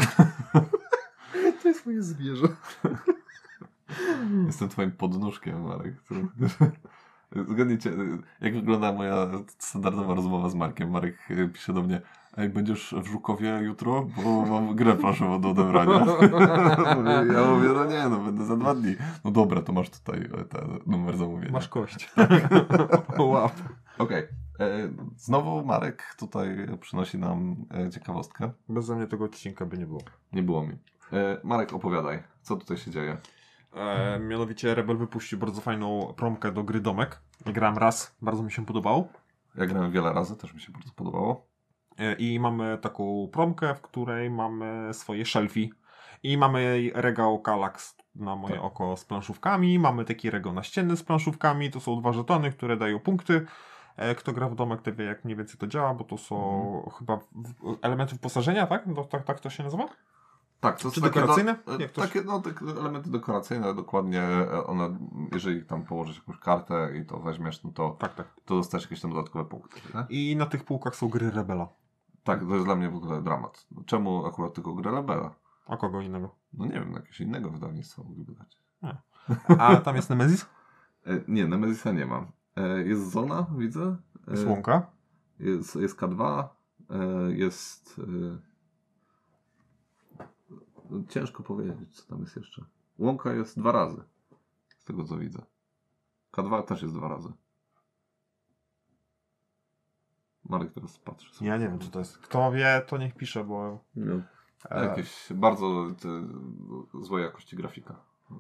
To jest moje zwierzę.
Jestem twoim podnóżkiem, Marek. Zgadnijcie, jak wygląda moja standardowa rozmowa z Markiem. Marek pisze do mnie: ej, będziesz w Żukowie jutro? Bo mam grę planszową do odebrania. Ja mówię, no nie, no będę za 2 dni. No dobra, to masz tutaj ten numer zamówienia.
Masz kość. Wow.
Okej. Znowu Marek tutaj przynosi nam ciekawostkę.
Beze mnie tego odcinka by nie było.
Nie było mi. Marek, opowiadaj, co tutaj się dzieje?
Mianowicie Rebel wypuścił bardzo fajną promkę do gry Domek. Ja grałem raz, bardzo mi się podobało.
Ja grałem wiele razy, też mi się bardzo podobało.
I mamy taką promkę, w której mamy swoje shelfie. I mamy regał Kallax na moje oko z planszówkami. Mamy taki regał naścienny z planszówkami. To są 2 żetony, które dają punkty. Kto gra w Domek, to wie, jak mniej więcej to działa, bo to są chyba elementy wyposażenia, tak? Tak to się nazywa?
Tak, to
czy dekoracyjne?
Takie elementy dekoracyjne, dokładnie one, jeżeli tam położysz jakąś kartę i to weźmiesz, no to, to dostajesz jakieś tam dodatkowe punkty. Nie?
I na tych półkach są gry Rebela.
Tak, to jest dla mnie w ogóle dramat. Czemu akurat tylko gry Rebela?
A kogo innego?
No nie wiem, jakiegoś innego wydawnictwa mogliby dać.
A tam jest Nemesis?
Nie, Nemesisa nie ma. Jest Zona, widzę.
Jest Łąka?
Jest K2. Jest... Ciężko powiedzieć, co tam jest jeszcze. Łąka jest 2 razy. Z tego, co widzę. K2 też jest 2 razy. Marek teraz patrzy.
Ja nie wiem, co to jest. Kto wie, to niech pisze, bo...
No. Jakieś bardzo złej jakości grafika.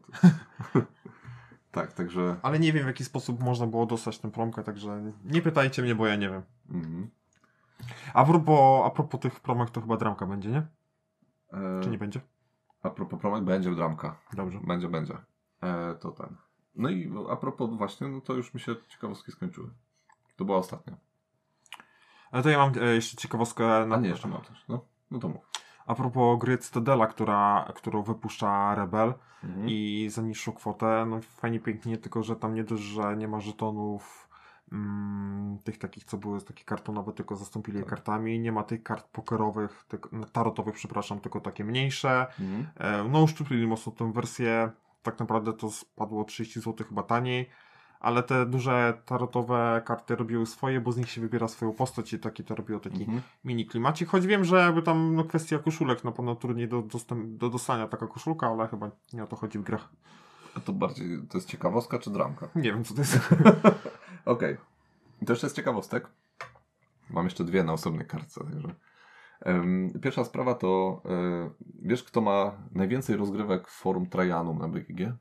Tak, także...
Ale nie wiem, w jaki sposób można było dostać tę promkę, także nie pytajcie mnie, bo ja nie wiem. A propos tych promek, to chyba dramka będzie, nie? Czy nie będzie?
A propos promek, będzie dramka.
Dobrze.
Będzie. To ten. No i a propos właśnie, no to już mi się ciekawostki skończyły. To była ostatnia.
Ale to ja mam jeszcze ciekawostkę.
A nie, jeszcze mam też. No to mów.
A propos gry Cytadela, którą wypuszcza Rebel i za niższą kwotę, no fajnie, pięknie, tylko że tam nie dość, że nie ma żetonów tych takich, co były takie kartonowe, tylko zastąpili je kartami, nie ma tych kart pokerowych, tarotowych, przepraszam, tylko takie mniejsze. No uszczuplili mocno tę wersję, tak naprawdę to spadło 30 zł chyba taniej, ale te duże tarotowe karty robiły swoje, bo z nich się wybiera swoją postać i to robiło taki mini klimacik. Choć wiem, że jakby tam kwestia koszulek, na pewno trudniej do dostania taka koszulka, ale chyba nie o to chodzi w grach.
A to bardziej, to jest ciekawostka czy dramka?
Nie wiem, co to jest.
Okej. To jeszcze jest ciekawostek. Mam jeszcze dwie na osobnej kartce. Także. Pierwsza sprawa to, wiesz kto ma najwięcej rozgrywek w forum Trajanum na BGG?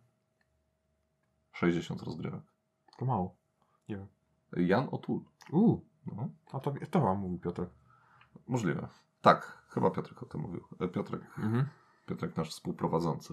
60 rozgrywek.
To mało. Nie wiem.
Jan Otul.
No. A to wam mówi Piotrek.
Możliwe. Tak, chyba Piotrek o tym mówił. Piotrek nasz współprowadzący.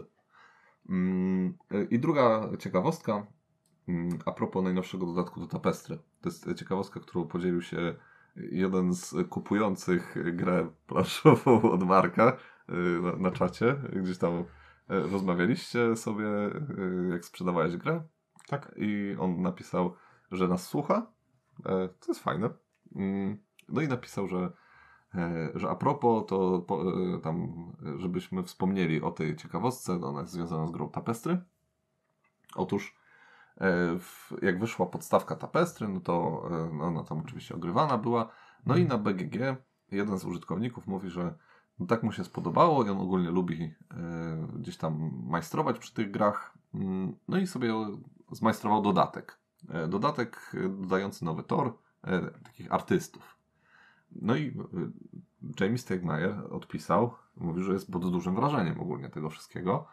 I druga ciekawostka a propos najnowszego dodatku do Tapestry. To jest ciekawostka, którą podzielił się jeden z kupujących grę planszową od Marka na czacie. Gdzieś tam rozmawialiście sobie, jak sprzedawałeś grę.
Tak.
I on napisał, że nas słucha. To jest fajne. No i napisał, że a propos, to tam, żebyśmy wspomnieli o tej ciekawostce, ona jest związana z grą Tapestry. Otóż jak wyszła podstawka Tapestry, no to ona tam oczywiście ogrywana była. No i na BGG jeden z użytkowników mówi, że no tak mu się spodobało i on ogólnie lubi gdzieś tam majstrować przy tych grach. No i sobie zmajstrował dodatek. Dodatek dodający nowy tor takich artystów. No i Jamie Stegmaier odpisał, mówi, że jest pod dużym wrażeniem ogólnie tego wszystkiego.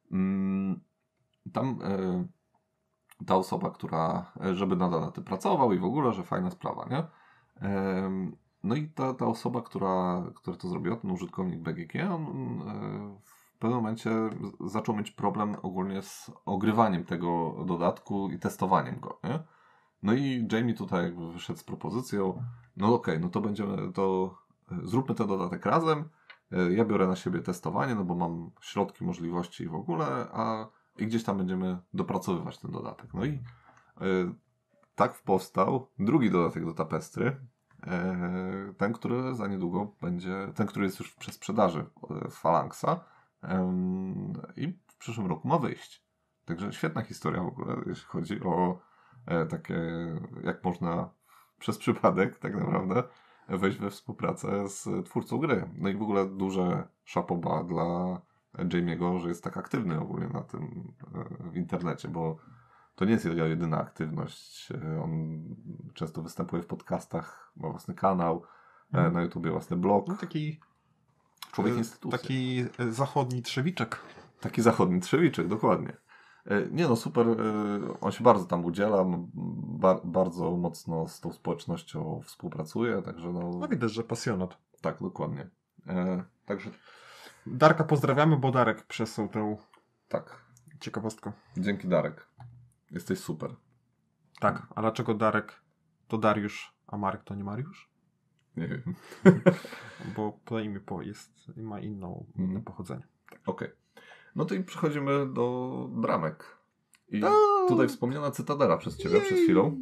Tam ta osoba, która żeby na tym pracował i w ogóle, że fajna sprawa, nie? No i ta osoba, która to zrobiła, ten użytkownik BGG, on w pewnym momencie zaczął mieć problem ogólnie z ogrywaniem tego dodatku i testowaniem go, nie? No i Jamie tutaj jakby wyszedł z propozycją, no okej, no to zróbmy ten dodatek razem, ja biorę na siebie testowanie, no bo mam środki, możliwości i w ogóle, i gdzieś tam będziemy dopracowywać ten dodatek. No i tak powstał drugi dodatek do Tapestry, ten, który za niedługo będzie, ten, który jest już w przedsprzedaży z Phalanxa i w przyszłym roku ma wyjść. Także świetna historia w ogóle, jeśli chodzi o takie, jak można przez przypadek tak naprawdę wejść we współpracę z twórcą gry. No i w ogóle duże szapoba dla Jamie'ego, że jest tak aktywny ogólnie na tym w internecie, bo to nie jest jego jedyna aktywność. On często występuje w podcastach, ma własny kanał, na YouTubie własny blog.
No taki
człowiek instytucja.
Taki zachodni Trzewiczek.
Taki zachodni Trzewiczek, dokładnie. Nie no, super, on się bardzo tam udziela, bardzo mocno z tą społecznością współpracuje, także
no widać, że pasjonat.
Tak, dokładnie. Także
Darka pozdrawiamy, bo Darek przesłał tę ciekawostkę.
Dzięki Darek. Jesteś super.
Tak, a dlaczego Darek to Dariusz, a Marek to nie Mariusz?
Nie wiem.
Bo po imię ma inne pochodzenie.
Okej. No to i przechodzimy do dramek. I tutaj wspomniana Cytadela przez Ciebie przed chwilą.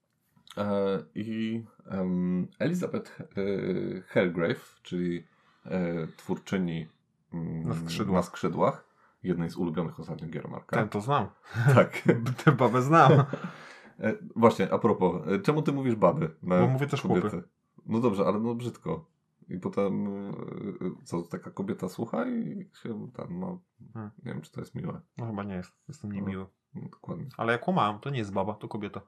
Elizabeth Hargrave, czyli twórczyni na skrzydłach, jednej z ulubionych ostatnio gier Marka.
Ten to znam.
Tak.
Tę babę znam.
Właśnie, a propos, czemu ty mówisz baby?
Bo mówię też
kobiety?
chłopy.
No dobrze, ale no brzydko. I potem co, taka kobieta słucha i się tam, no, nie wiem, czy to jest miłe.
No chyba nie jest, jestem niemiły.
No, dokładnie.
Ale jak kłamałem, to nie jest baba, to kobieta.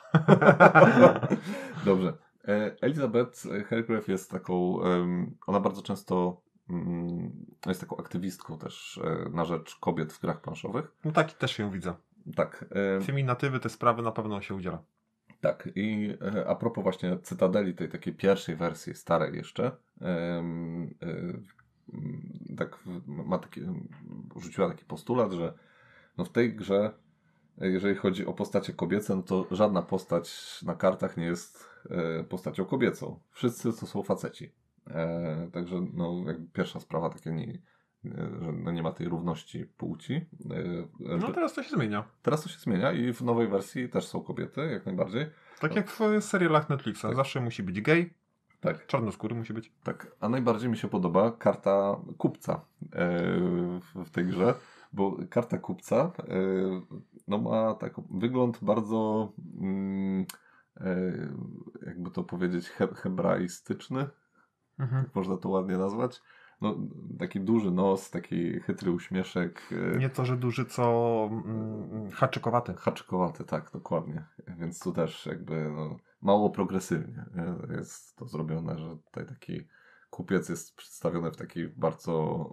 Dobrze. Elizabeth Hargrave jest taką, ona bardzo często jest taką aktywistką też na rzecz kobiet w grach planszowych.
No taki też ją widzę.
Tak.
Feminatywy, te sprawy na pewno się udziela.
Tak, i a propos właśnie Cytadeli, tej takiej pierwszej wersji, starej jeszcze, tak rzuciła taki postulat, że no w tej grze, jeżeli chodzi o postacie kobiece, no to żadna postać na kartach nie jest postacią kobiecą. Wszyscy to są faceci. Także no, jakby pierwsza sprawa takie że no nie ma tej równości płci.
No teraz to się zmienia.
Teraz to się zmienia i w nowej wersji też są kobiety, jak najbardziej.
Tak jak w serialach Netflixa. Tak. Zawsze musi być gej.
Tak.
Czarnoskóry musi być.
Tak. A najbardziej mi się podoba karta kupca w tej grze, bo karta kupca no ma wygląd bardzo jakby to powiedzieć hebraistyczny. Tak można to ładnie nazwać. No, taki duży nos, taki chytry uśmieszek.
Nie to, że duży, co haczykowaty.
Haczykowaty, tak, dokładnie. Więc tu też jakby no, mało progresywnie jest to zrobione, że tutaj taki kupiec jest przedstawiony w taki bardzo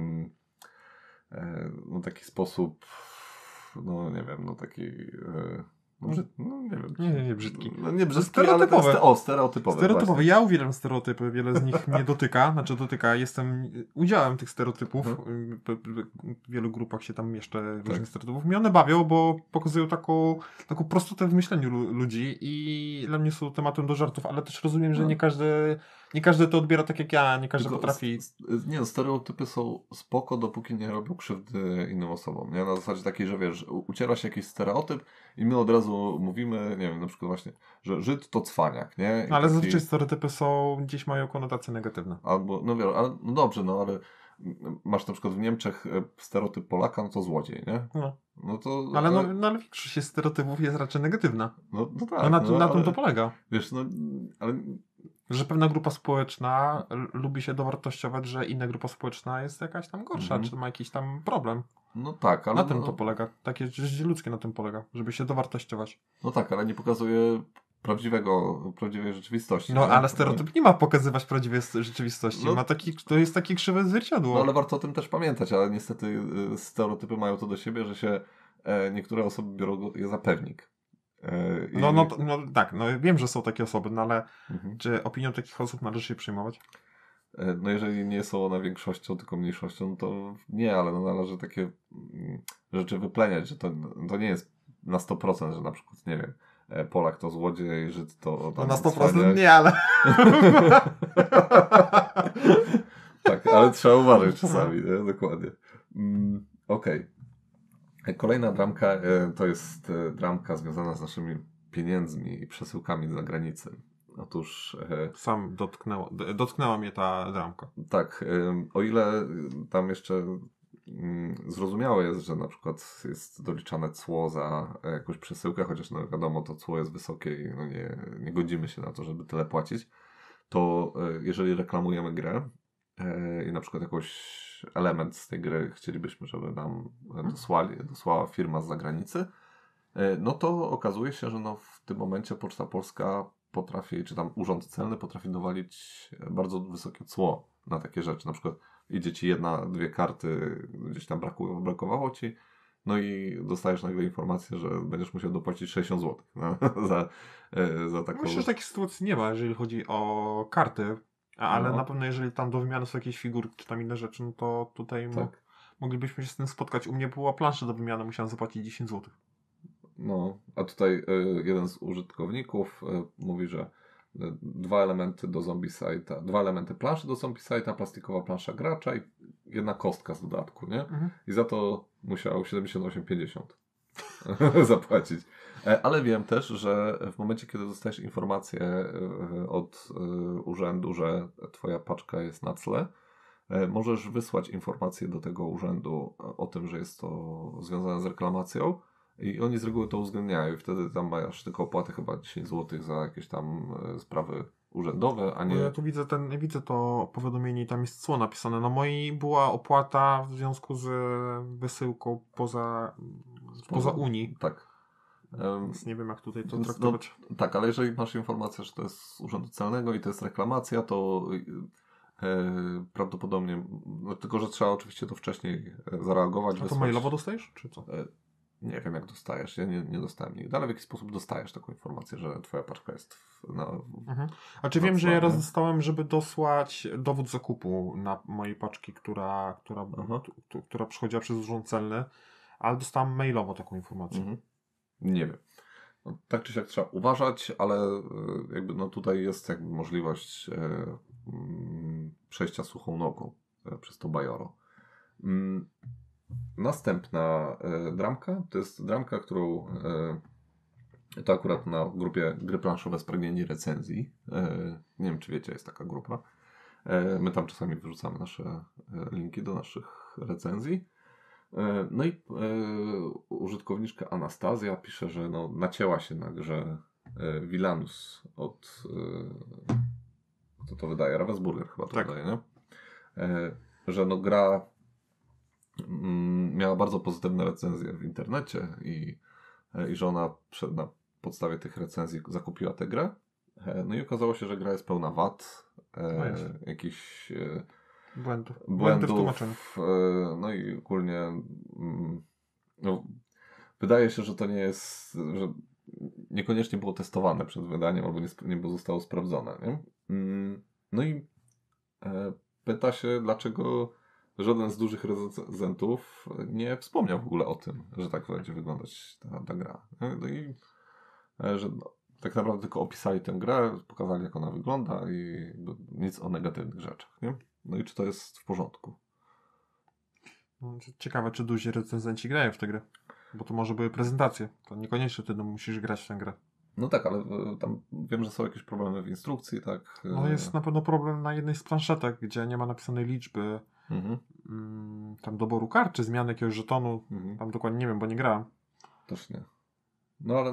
no taki sposób, no nie wiem, no taki no nie wiem.
Nie brzydki.
No nie brzydki, stereotypowe. Ale stereotypowe.
Stereotypowe. Ja uwielbiam stereotypy. Wiele z nich mnie dotyka. Jestem udziałem tych stereotypów. W wielu grupach się tam mieszczę różnych stereotypów. Mnie one bawią, bo pokazują taką prostotę w myśleniu ludzi i dla mnie są tematem do żartów, ale też rozumiem, że nie każdy to odbiera tak jak ja, nie każdy potrafi.
Stereotypy są spoko, dopóki nie robią krzywdy innym osobom. Nie? Na zasadzie takiej, że wiesz, uciera się jakiś stereotyp i my od razu mówimy, nie wiem, na przykład właśnie, że Żyd to cwaniak, nie?
Ale zazwyczaj stereotypy gdzieś mają konotacje negatywne.
Albo, no wiesz, ale no dobrze, no ale masz na przykład w Niemczech stereotyp Polaka, no to złodziej, nie? No to,
ale większość stereotypów jest raczej negatywna.
No tak.
Na tym to polega.
Wiesz, no, ale...
Że pewna grupa społeczna lubi się dowartościować, że inna grupa społeczna jest jakaś tam gorsza, czy ma jakiś tam problem.
No tak, ale...
Na tym to polega. Takie życie ludzkie na tym polega, żeby się dowartościować.
No tak, ale nie pokazuje prawdziwej rzeczywistości.
No, ale stereotyp nie ma pokazywać prawdziwej rzeczywistości.
No,
to jest takie krzywe zwierciadło.
No, ale warto o tym też pamiętać, ale niestety stereotypy mają to do siebie, że się niektóre osoby biorą je za pewnik.
Tak, wiem, że są takie osoby, no ale czy opinią takich osób należy się przejmować?
No jeżeli nie są one większością, tylko mniejszością, to nie, ale należy takie rzeczy wypleniać, że to nie jest na 100%, że na przykład, nie wiem, Polak to złodziej, Żyd to...
No na 100% cwaniak. Nie, ale...
Tak, ale trzeba uważać czasami, nie? Dokładnie. Okej. Kolejna dramka to jest dramka związana z naszymi pieniędzmi i przesyłkami z zagranicy. Otóż...
Sam dotknęła mnie ta dramka.
Tak, o ile tam jeszcze zrozumiałe jest, że na przykład jest doliczane cło za jakąś przesyłkę, chociaż no wiadomo, to cło jest wysokie i no nie godzimy się na to, żeby tyle płacić, to jeżeli reklamujemy grę i na przykład jakiś element z tej gry chcielibyśmy, żeby nam dosłała firma z zagranicy, no to okazuje się, że no w tym momencie Poczta Polska potrafi, czy tam Urząd Celny potrafi dowalić bardzo wysokie cło na takie rzeczy. Na przykład idzie ci 1-2 karty, gdzieś tam brakowało ci, no i dostajesz nagle informację, że będziesz musiał dopłacić 60 zł za taką...
Myślę, że takich sytuacji nie ma, jeżeli chodzi o karty, ale na pewno jeżeli tam do wymiany są jakieś figurki, czy tam inne rzeczy, no to tutaj moglibyśmy się z tym spotkać. U mnie była plansza do wymiany, musiałem zapłacić 10 zł.
No, a tutaj jeden z użytkowników mówi, że 2 elementy planszy do Zombicite'a, plastikowa plansza gracza i 1 kostka z dodatku, nie? I za to musiał 78,50 zapłacić. Ale wiem też, że w momencie, kiedy dostajesz informację od urzędu, że twoja paczka jest na cle, możesz wysłać informację do tego urzędu o tym, że jest to związane z reklamacją. I oni z reguły to uwzględniają i wtedy tam masz tylko opłaty chyba 10 zł za jakieś tam sprawy urzędowe, a nie...
No ja tu widzę to powiadomienie i tam jest cło napisane. No mojej była opłata w związku z wysyłką poza Unii.
Tak.
Więc nie wiem, jak tutaj to traktować.
No, tak, ale jeżeli masz informację, że to jest z Urzędu Celnego i to jest reklamacja, to prawdopodobnie, no, tylko że trzeba oczywiście to wcześniej zareagować.
A to mailowo dostajesz, czy co?
Nie wiem, jak dostajesz. Ja nie dostałem nigdy, ale w jaki sposób dostajesz taką informację, że twoja paczka jest
A czy wiem, że ja raz dostałem, żeby dosłać dowód zakupu na mojej paczki, która przychodziła przez urząd celny, ale dostałem mailowo taką informację.
Nie wiem. No, tak czy siak trzeba uważać, ale jakby tutaj jest jakby możliwość przejścia suchą nogą przez to bajoro. Następna dramka to jest dramka, którą to akurat na grupie Gry Planszowe Spragnieni Recenzji. Nie wiem, czy wiecie, jest taka grupa. My tam czasami wyrzucamy nasze linki do naszych recenzji. No i użytkowniczka Anastazja pisze, że nacięła się na grze Vilanus od kto to wydaje? Ravensburger chyba to wydaje, nie? Że gra miała bardzo pozytywne recenzje w internecie i że ona na podstawie tych recenzji zakupiła tę grę. No i okazało się, że gra jest pełna wad, jakichś
błędów w tłumaczeniu.
No i ogólnie wydaje się, że to nie jest, że niekoniecznie było testowane przed wydaniem albo nie zostało sprawdzone. Nie? No i pyta się, dlaczego żaden z dużych recenzentów nie wspomniał w ogóle o tym, że tak będzie wyglądać ta gra. No i że tak naprawdę tylko opisali tę grę, pokazali, jak ona wygląda i nic o negatywnych rzeczach. Nie? No i czy to jest w porządku?
Ciekawe, czy duzi recenzenci grają w tę grę. Bo to może były prezentacje. To niekoniecznie ty musisz grać w tę grę.
No tak, ale tam wiem, że są jakieś problemy w instrukcji, tak?
No jest na pewno problem na jednej z planszetek, gdzie nie ma napisanej liczby tam doboru kart, czy zmiany jakiegoś żetonu. Tam dokładnie nie wiem, bo nie grałem.
Też nie. No ale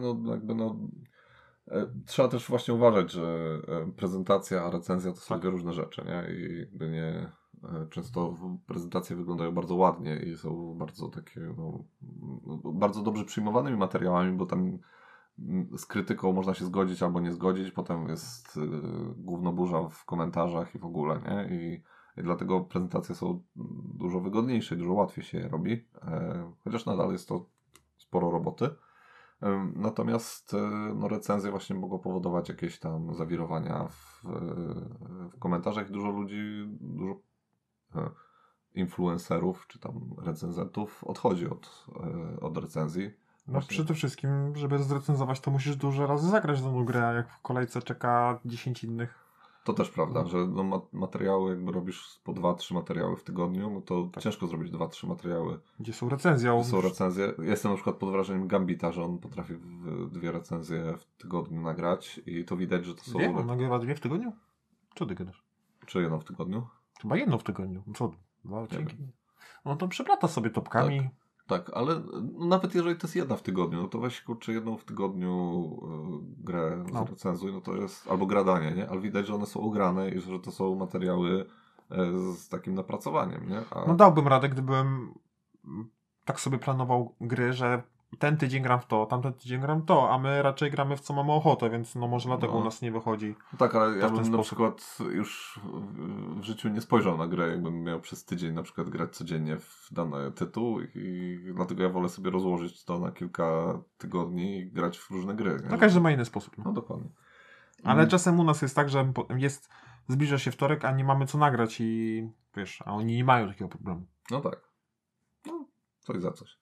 trzeba też właśnie uważać, że prezentacja, a recenzja to są dwie różne rzeczy, nie? I jakby nie... Często prezentacje wyglądają bardzo ładnie i są bardzo takie, bardzo dobrze przyjmowanymi materiałami, bo tam z krytyką można się zgodzić albo nie zgodzić, potem jest gównoburza w komentarzach i w ogóle, nie? I dlatego prezentacje są dużo wygodniejsze, dużo łatwiej się je robi, chociaż nadal jest to sporo roboty. Natomiast recenzje właśnie mogą powodować jakieś tam zawirowania w komentarzach. Dużo ludzi, dużo influencerów czy tam recenzentów odchodzi od recenzji.
No przede wszystkim, żeby zrecenzować, to musisz dużo razy zagrać daną grę, a jak w kolejce czeka 10 innych.
To też prawda, że materiały, jakby robisz po 2-3 materiały w tygodniu, no to ciężko zrobić 2-3 materiały.
Gdzie są recenzje.
Jestem na przykład pod wrażeniem Gambita, że on potrafi 2 recenzje w tygodniu nagrać i to widać, że to są...
On nagrywa 2 w tygodniu? Co ty gadasz?
Czy 1 w tygodniu?
Chyba 1 w tygodniu. Co? 2 odcinki? No to przeplata sobie topkami.
Tak, ale nawet jeżeli to jest 1 w tygodniu, no to weź kurczę 1 w tygodniu grę zrecenzuj, no to jest, albo gradanie, nie? Ale widać, że one są ograne i że to są materiały z takim napracowaniem, nie?
No dałbym radę, gdybym tak sobie planował gry, że ten tydzień gram w to, tamten tydzień gram w to, a my raczej gramy w co mamy ochotę, więc może dlatego u nas nie wychodzi.
Tak, ale ja bym na przykład już w życiu nie spojrzał na grę, jakbym miał przez tydzień na przykład grać codziennie w dany tytuł i dlatego ja wolę sobie rozłożyć to na kilka tygodni i grać w różne gry.
No każdy ma inny sposób.
No dokładnie.
Ale czasem u nas jest tak, że zbliża się wtorek, a nie mamy co nagrać i wiesz, a oni nie mają takiego problemu.
No tak. No, coś za coś.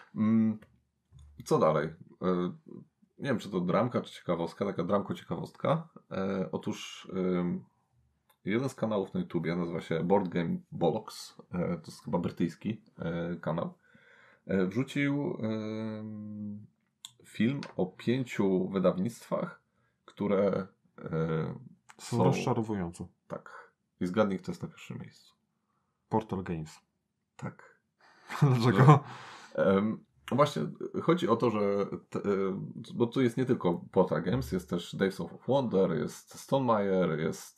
Co dalej? Nie wiem, czy to dramka, czy ciekawostka, taka dramko-ciekawostka. Otóż jeden z kanałów na YouTubie nazywa się Board Game Bollocks, to jest chyba brytyjski kanał, wrzucił film o 5 wydawnictwach, które
są rozczarowujące.
Tak. I zgadnij, kto jest na pierwszym miejscu.
Portal Games.
Tak.
Dlaczego?
Właśnie chodzi o to, że bo tu jest nie tylko Portal Games, jest też Days of Wonder, jest Stonemaier, jest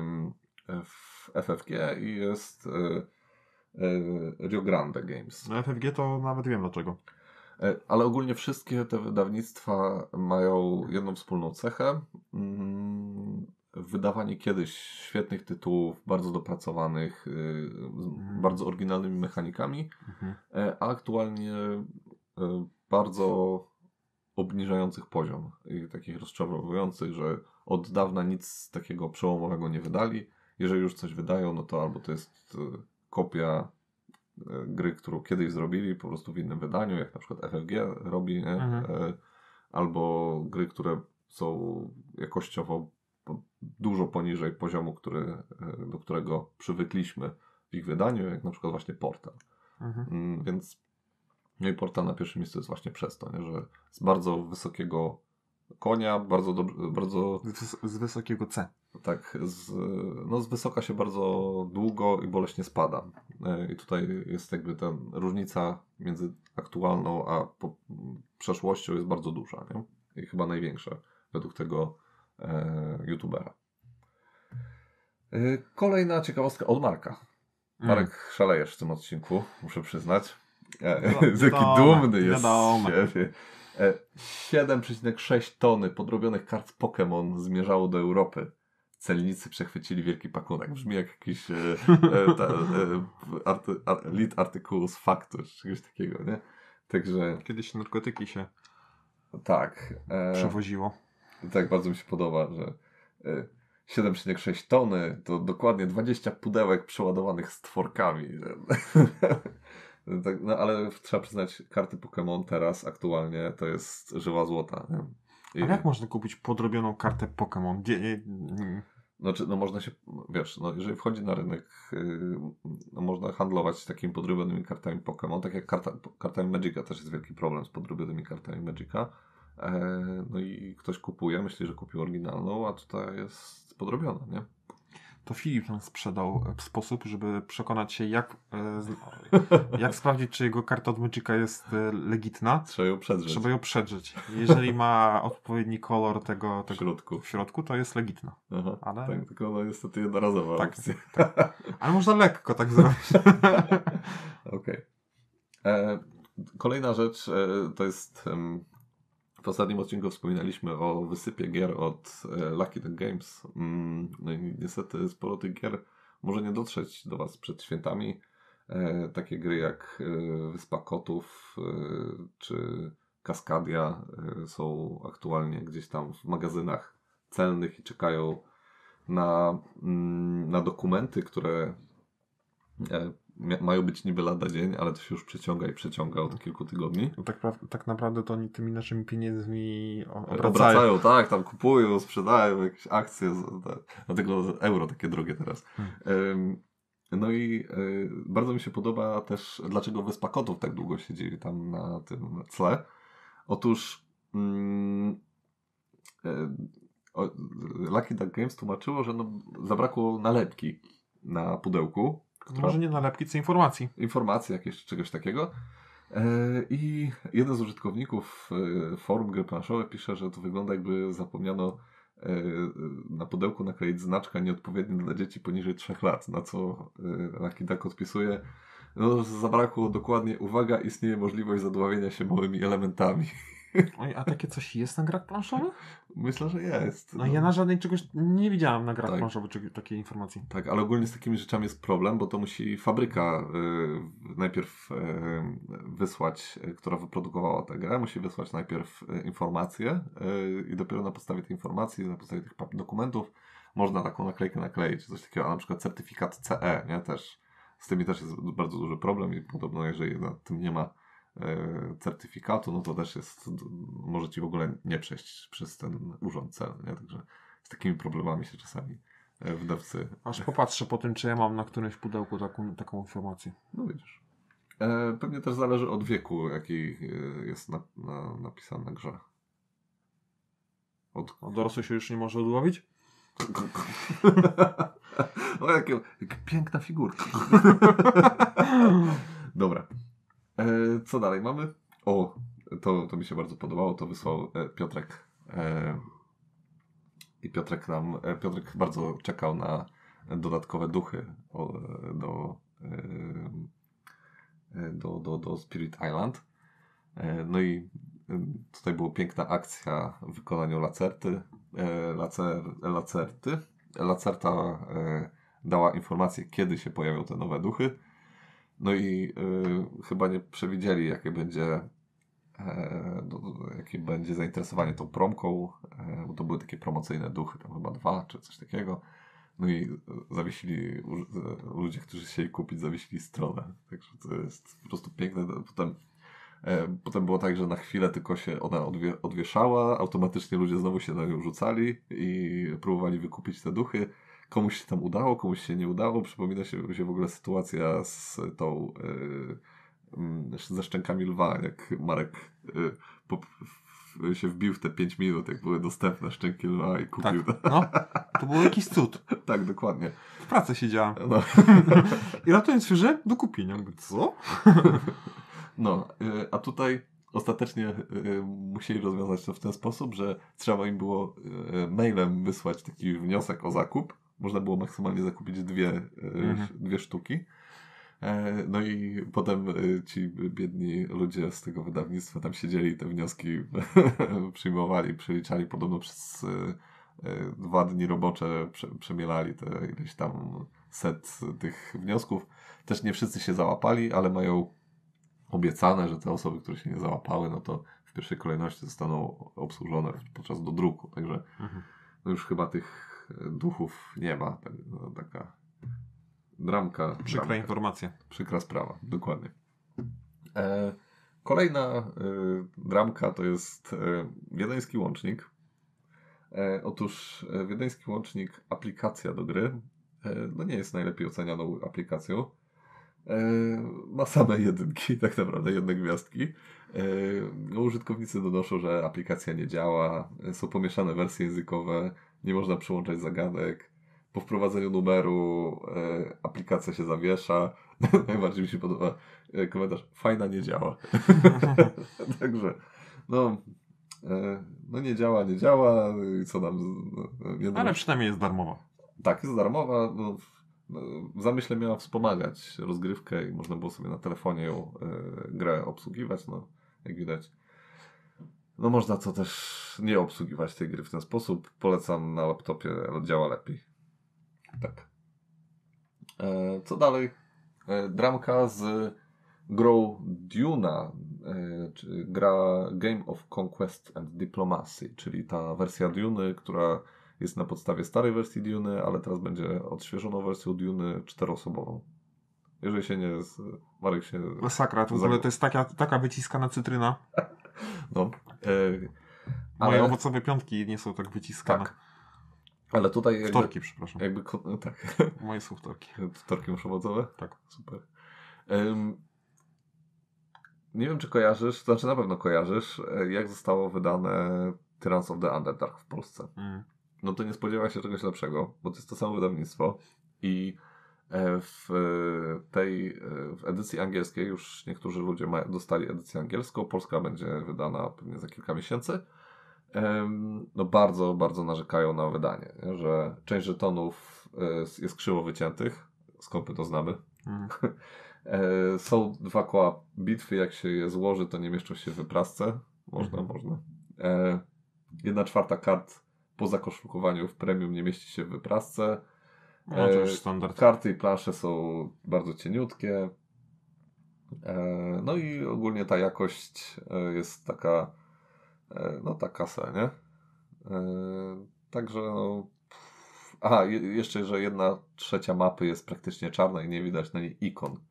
FFG i jest Rio Grande Games.
No FFG to nawet wiem dlaczego.
Ale ogólnie wszystkie te wydawnictwa mają jedną wspólną cechę. Wydawanie kiedyś świetnych tytułów, bardzo dopracowanych, z bardzo oryginalnymi mechanikami, a aktualnie bardzo obniżających poziom i takich rozczarowujących, że od dawna nic takiego przełomowego nie wydali. Jeżeli już coś wydają, no to albo to jest kopia gry, którą kiedyś zrobili po prostu w innym wydaniu, jak na przykład FFG robi, nie? Albo gry, które są jakościowo dużo poniżej poziomu, do którego przywykliśmy w ich wydaniu, jak na przykład właśnie Portal. Więc no i Portal na pierwszym miejscu jest właśnie przez to, nie? Że z bardzo wysokiego konia, bardzo
z wysokiego C.
Tak, z wysoka się bardzo długo i boleśnie spada. I tutaj jest jakby ta różnica między aktualną a przeszłością jest bardzo duża, nie? I chyba największa według tego youtubera. Kolejna ciekawostka od Marka. Marek szalejesz w tym odcinku, muszę przyznać. Jest taki dumny jest z siebie. 7,6 tony podrobionych kart Pokémon zmierzało do Europy. Celnicy przechwycili wielki pakunek. Brzmi jak jakiś lead artykuł z faktu, czy czegoś takiego, nie? Także...
Kiedyś narkotyki się
przewoziło. Tak, bardzo mi się podoba, że 7,6 tony to dokładnie 20 pudełek przeładowanych stworkami. No, ale trzeba przyznać, karty Pokémon teraz aktualnie to jest żywa złota. Nie?
Ale jak można kupić podrobioną kartę Pokémon?
Znaczy, można się, jeżeli wchodzi na rynek, można handlować takimi podrobionymi kartami Pokémon, tak jak kartami Magica też jest wielki problem z podrobionymi kartami Magica. No i ktoś kupuje, myśli, że kupił oryginalną, a tutaj jest podrobiona, nie?
To Filip nam sprzedał sposób, żeby przekonać się, jak sprawdzić, czy jego karta od Magica jest legitna.
Trzeba ją przedrzeć.
Jeżeli ma odpowiedni kolor tego w środku, to jest legitna.
Aha, ale... Tak, tylko niestety jednorazowa opcja.
Tak. Ale można lekko tak zrobić.
Okej. Kolejna rzecz to jest... W ostatnim odcinku wspominaliśmy o wysypie gier od Lucky Duck Games. No i niestety sporo tych gier może nie dotrzeć do Was przed świętami. Takie gry jak Wyspa Kotów czy Kaskadia są aktualnie gdzieś tam w magazynach celnych i czekają na dokumenty, które mają być niby lada dzień, ale to się już przeciąga od kilku tygodni.
No tak naprawdę to oni tymi naszymi pieniędzmi
obracają, tak, tam kupują, sprzedają jakieś akcje, dlatego euro takie drogie teraz. No i bardzo mi się podoba też, dlaczego Wyspa Kotów tak długo siedzi tam na tym tle. Otóż Lucky Duck Games tłumaczyło, że zabrakło nalepki na pudełku.
Może nie nalepki, co informacji.
Informacji jakieś, czegoś takiego. I jeden z użytkowników forum gry planszowe pisze, że to wygląda, jakby zapomniano na pudełku nakleić znaczka nieodpowiedni dla dzieci poniżej 3 lat, na co Lucky Duck odpisuje: zabrakło dokładnie, uwaga, istnieje możliwość zadławienia się małymi elementami.
Oj, a takie coś jest na grach planszowych?
Myślę, że jest.
Ja na żadnej czegoś nie widziałem na grach planszowych takiej informacji.
Tak, ale ogólnie z takimi rzeczami jest problem, bo to musi fabryka najpierw wysłać, która wyprodukowała tę grę, musi wysłać najpierw informacje i dopiero na podstawie tej informacji, na podstawie tych dokumentów można taką naklejkę nakleić, coś takiego, a na przykład certyfikat CE, nie? Też z tymi też jest bardzo duży problem i podobno jeżeli na tym nie ma certyfikatu, no to też może ci w ogóle nie przejść przez ten urząd celny, nie? Także z takimi problemami się czasami wydawcy...
Aż popatrzę po tym, czy ja mam na którymś pudełku taką informację.
No widzisz. Pewnie też zależy od wieku, jaki jest napisany na grze.
A dorosły się już nie może odłowić?
O, jaka piękna figurka. Dobra. Co dalej mamy? O, to mi się bardzo podobało, to wysłał Piotrek. I Piotrek bardzo czekał na dodatkowe duchy do Spirit Island. No i tutaj była piękna akcja w wykonaniu Lacerty. Lacerta dała informację, kiedy się pojawią te nowe duchy. No i chyba nie przewidzieli, jakie będzie jakie będzie zainteresowanie tą promką, bo to były takie promocyjne duchy, tam chyba 2 czy coś takiego. No i zawiesili, ludzie, którzy chcieli kupić, zawiesili stronę. Także to jest po prostu piękne. Potem było tak, że na chwilę tylko się ona odwieszała, automatycznie ludzie znowu się na nią rzucali i próbowali wykupić te duchy. Komuś się tam udało, komuś się nie udało. Przypomina się w ogóle sytuacja z tą ze szczękami lwa, jak Marek się wbił w te 5 minut, jak były dostępne szczęki lwa i kupił.
Tak, no, to był jakiś cud.
Tak, dokładnie.
W pracy siedziałem. No. I ratując świeże do kupienia. Mówię, co?
No, a tutaj ostatecznie musieli rozwiązać to w ten sposób, że trzeba im było mailem wysłać taki wniosek o zakup. Można było maksymalnie zakupić dwie sztuki. No i potem ci biedni ludzie z tego wydawnictwa tam siedzieli, te wnioski przyjmowali, przeliczali, podobno przez 2 dni robocze przemielali te ileś tam set tych wniosków. Też nie wszyscy się załapali, ale mają obiecane, że te osoby, które się nie załapały, no to w pierwszej kolejności zostaną obsłużone podczas do druku. Także no już chyba tych duchów nie ma. Taka dramka.
Przykra informacja.
Przykra sprawa, dokładnie. Kolejna dramka to jest Wiedeński Łącznik. Otóż Wiedeński Łącznik, aplikacja do gry, no nie jest najlepiej ocenianą aplikacją. Ma same 1, tak naprawdę 1 gwiazdki. Użytkownicy donoszą, że aplikacja nie działa, są pomieszane wersje językowe, nie można przyłączać zagadek. Po wprowadzeniu numeru aplikacja się zawiesza. Najbardziej mi się podoba komentarz: fajna, nie działa. Także no nie działa i co nam...
Ale przynajmniej jest darmowa.
Tak, jest darmowa. No, w zamyśle miała wspomagać rozgrywkę i można było sobie na telefonie ją grę obsługiwać. No, jak widać, no można to też nie obsługiwać tej gry w ten sposób. Polecam na laptopie, ale działa lepiej. Tak. Co dalej? Dramka z grą Duna, gra Game of Conquest and Diplomacy, czyli ta wersja Duny, która jest na podstawie starej wersji Duny, ale teraz będzie odświeżoną wersją Duny 4-osobową. Jeżeli się nie... Marek się...
Masakra, to w ogóle to jest taka wyciskana cytryna.
No.
Moje owocowe piątki nie są tak wyciskane. Tak.
Ale tutaj...
Wtorki, przepraszam.
Tak.
Moje są wtorki.
Wtorki masz owocowe?
Tak.
Super. Nie wiem, czy kojarzysz, to znaczy na pewno kojarzysz, jak zostało wydane Tyrants of the Underdark w Polsce. No to nie spodziewaj się czegoś lepszego, bo to jest to samo wydawnictwo i w edycji angielskiej już niektórzy ludzie dostali edycję angielską, polska będzie wydana pewnie za kilka miesięcy. No bardzo, bardzo narzekają na wydanie, nie? Że część żetonów jest krzywo wyciętych, skąd my to znamy. Są 2 koła bitwy, jak się je złoży, to nie mieszczą się w wyprasce. Można. 1/4 kart po zakoszulkowaniu w premium nie mieści się w wyprasce.
No to już standard.
Karty i plansze są bardzo cieniutkie. No i ogólnie ta jakość jest taka taka se, nie? Także no... Aha, jeszcze, że 1/3 mapy jest praktycznie czarna i nie widać na niej ikon.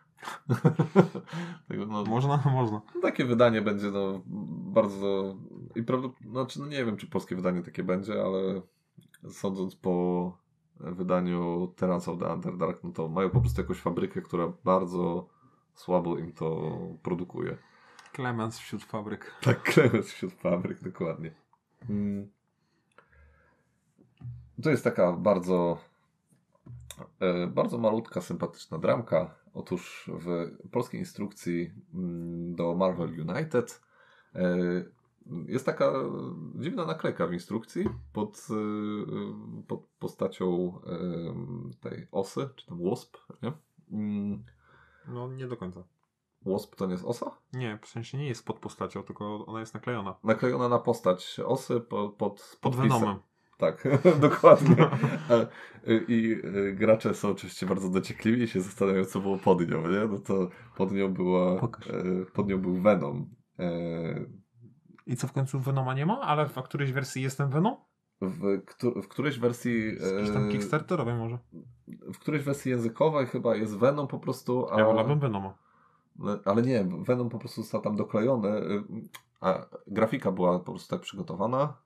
Można.
Takie wydanie będzie bardzo... Znaczy, nie wiem, czy polskie wydanie takie będzie, ale sądząc po wydaniu Tyrants of the Underdark, no to mają po prostu jakąś fabrykę, która bardzo słabo im to produkuje.
Klemens wśród fabryk.
Tak, Klemens wśród fabryk, dokładnie. To jest taka bardzo malutka, sympatyczna dramka. Otóż w polskiej instrukcji do Marvel United jest taka dziwna naklejka w instrukcji pod postacią tej osy, czy tam Wasp, nie?
No nie do końca.
Wasp to nie jest osa?
Nie, w sensie nie jest pod postacią, tylko ona jest naklejona.
Naklejona na postać osy pod
Venomem.
Tak, dokładnie. I gracze są oczywiście bardzo dociekliwi i się zastanawiają, co było pod nią, nie? No to pod nią był Venom.
I co, w końcu Venoma nie ma? Ale w którejś wersji jest ten Venom?
W którejś wersji...
Jakiś tam kickstarterowej może.
W którejś wersji językowej chyba jest Venom po prostu,
Ja wolałbym Venoma.
Ale nie, Venom po prostu został tam doklejony, a grafika była po prostu tak przygotowana,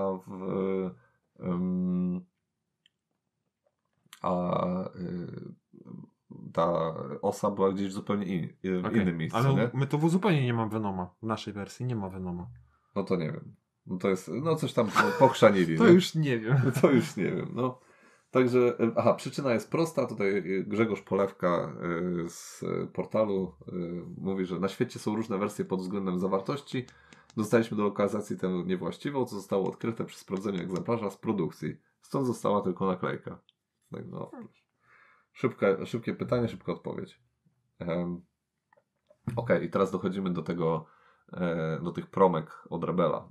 ta osa była gdzieś w zupełnie innym miejscu.
Ale
nie?
my to zupełnie nie ma Venoma. W naszej wersji nie ma Venoma.
No to nie wiem. No to jest, no coś tam pochrzanili.
To już nie wiem.
To już nie wiem, no. Także, przyczyna jest prosta. Tutaj Grzegorz Polewka z portalu mówi, że na świecie są różne wersje pod względem zawartości. Dostaliśmy do lokalizacji tę niewłaściwą, co zostało odkryte przy sprawdzeniu egzemplarza z produkcji. Stąd została tylko naklejka. No, szybkie pytanie, szybka odpowiedź. Okej, i teraz dochodzimy do tego, do tych promek od Rebela.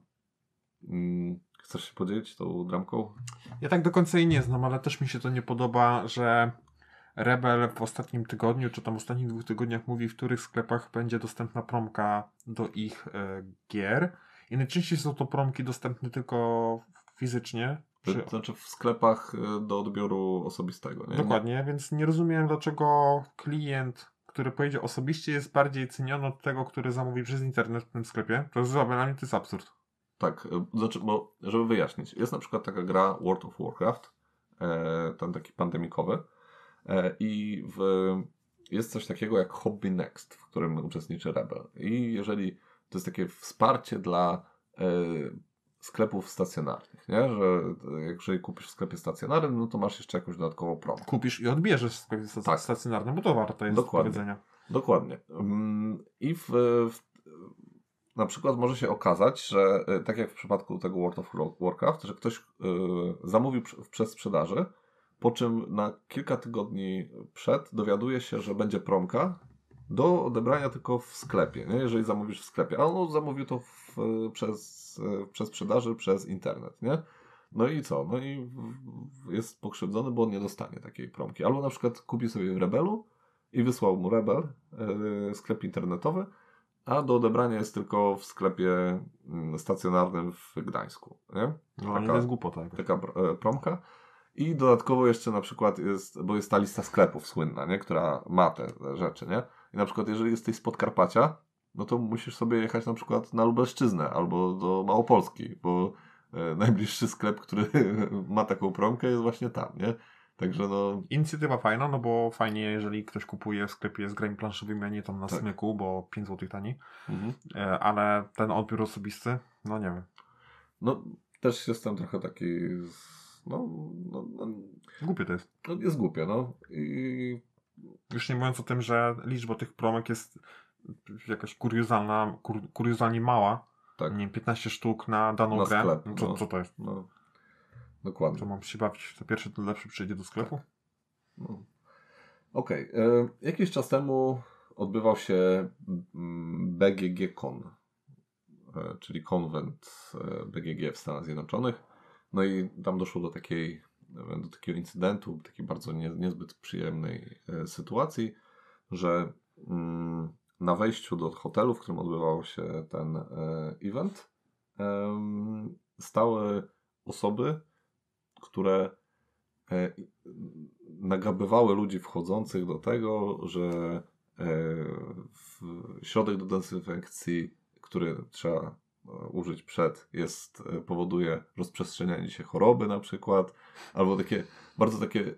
Chcesz się podzielić tą dramką?
Ja tak do końca jej nie znam, ale też mi się to nie podoba, że Rebel w ostatnim tygodniu, czy tam ostatnich 2 tygodniach mówi, w których sklepach będzie dostępna promka do ich gier. I najczęściej są to promki dostępne tylko fizycznie.
To znaczy w sklepach do odbioru osobistego. Nie?
Dokładnie, więc nie rozumiem, dlaczego klient, który pojedzie osobiście, jest bardziej ceniony od tego, który zamówi przez internet w tym sklepie. To jest dla mnie to jest absurd.
Tak, znaczy, bo żeby wyjaśnić, jest na przykład taka gra World of Warcraft, ten taki pandemikowy, i jest coś takiego jak Hobby Next, w którym uczestniczy Rebel. I jeżeli to jest takie wsparcie dla sklepów stacjonarnych, nie? Że jeżeli kupisz w sklepie stacjonarnym, no to masz jeszcze jakąś dodatkową promkę.
Kupisz i odbierzesz w sklepie stacjonarnym, bo to warto jest powiedzenia.
Dokładnie. I na przykład może się okazać, że tak jak w przypadku tego World of Warcraft, że ktoś zamówił w przedsprzedaży, po czym na kilka tygodni przed dowiaduje się, że będzie promka do odebrania tylko w sklepie, nie? Jeżeli zamówisz w sklepie. A on zamówił to przez sprzedaży, przez internet, nie? No i co? No i jest pokrzywdzony, bo on nie dostanie takiej promki. Albo na przykład kupi sobie w Rebelu i wysłał mu Rebel, sklep internetowy, a do odebrania jest tylko w sklepie stacjonarnym w Gdańsku, nie?
No nie jest głupota.
Taka promka. I dodatkowo jeszcze na przykład jest, bo jest ta lista sklepów słynna, nie? Która ma te rzeczy, nie? I na przykład jeżeli jesteś z Podkarpacia, no to musisz sobie jechać na przykład na Lubelszczyznę albo do Małopolski, bo najbliższy sklep, który ma taką promkę, jest właśnie tam, nie? Także no...
Inicjatywa fajna, no bo fajnie, jeżeli ktoś kupuje w sklepie z grami planszowymi, a nie tam na smyku, bo 5 zł taniej. Ale ten odbiór osobisty, no nie wiem.
No też jestem trochę taki...
Głupie to jest.
No, jest głupie, no. I...
Już nie mówiąc o tym, że liczba tych promek jest jakaś kuriozalnie mała. Tak. Nie wiem, 15 sztuk na daną grę.
Sklep,
no, co to jest?
No. Dokładnie.
To mam się bawić, to pierwszy, to lepszy przyjdzie do sklepu? Tak.
No. Okej. Jakiś czas temu odbywał się BGG-Con, czyli konwent BGG w Stanach Zjednoczonych. No i tam doszło do takiego incydentu, takiej bardzo niezbyt przyjemnej sytuacji, że na wejściu do hotelu, w którym odbywał się ten event, stały osoby, które nagabywały ludzi wchodzących do tego, że środek do dezynfekcji, który trzeba użyć powoduje rozprzestrzenianie się choroby na przykład, albo bardzo takie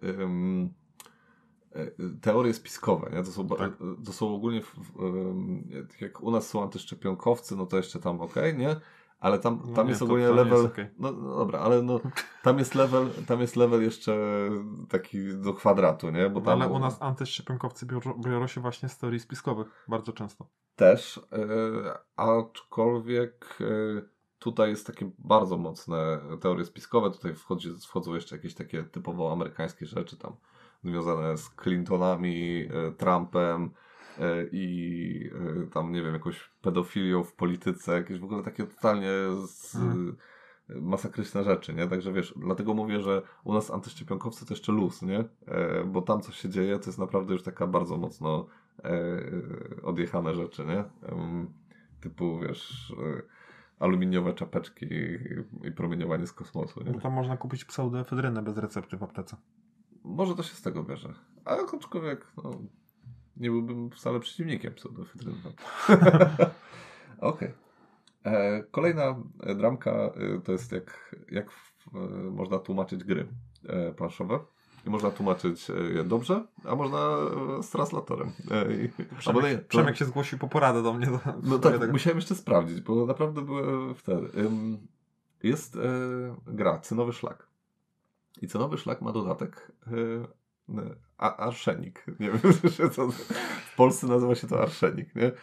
teorie spiskowe, nie? To są ogólnie jak u nas są antyszczepionkowcy, no to jeszcze tam okej, nie? Ale tam jest ogólnie level. No dobra, ale no tam jest level jeszcze taki do kwadratu, nie? Bo tam,
ale u nas antyszczepionkowcy biorą się właśnie z teorii spiskowych bardzo często.
Też, aczkolwiek tutaj jest takie bardzo mocne teorie spiskowe, tutaj wchodzą jeszcze jakieś takie typowo amerykańskie rzeczy tam związane z Clintonami, Trumpem i tam nie wiem, jakąś pedofilią w polityce, jakieś w ogóle takie totalnie masakryczne rzeczy, nie? Także wiesz, dlatego mówię, że u nas antyszczepionkowcy to jeszcze luz, nie? Bo tam co się dzieje, to jest naprawdę już taka bardzo mocno odjechane rzeczy, nie? typu, wiesz, aluminiowe czapeczki i promieniowanie z kosmosu. Nie?
No tam można kupić pseudoefedrynę bez recepty w aptece.
Może to się z tego bierze. Ale aczkolwiek, nie byłbym wcale przeciwnikiem pseudoefedryny. Okej. Kolejna dramka to jest jak można tłumaczyć gry planszowe. I można tłumaczyć je dobrze, a można z translatorem.
Przemek się zgłosił po poradę do mnie.
No tak, musiałem jeszcze sprawdzić, bo naprawdę były wtedy. Jest gra Cynowy Szlak. I Cynowy Szlak ma dodatek arszenik. Nie wiem, co w Polsce nazywa się to arszenik, nie?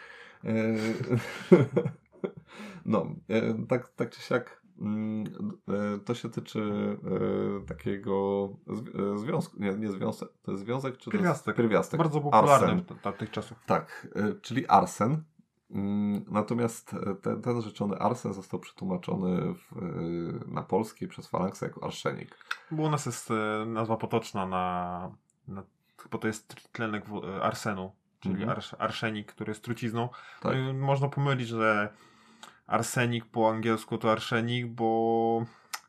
Tak czy siak to się tyczy takiego związku, nie związek, to jest związek czy
pierwiastek.
Pierwiastek.
Bardzo popularny w tych czasach.
Tak, czyli arsen. Natomiast ten rzeczony arsen został przetłumaczony na polski przez Falangsa jako arszenik.
Bo u nas jest nazwa potoczna bo to jest tlenek arsenu, czyli arszenik, który jest trucizną.
Tak.
Można pomylić, że arsenik po angielsku to arszenik, bo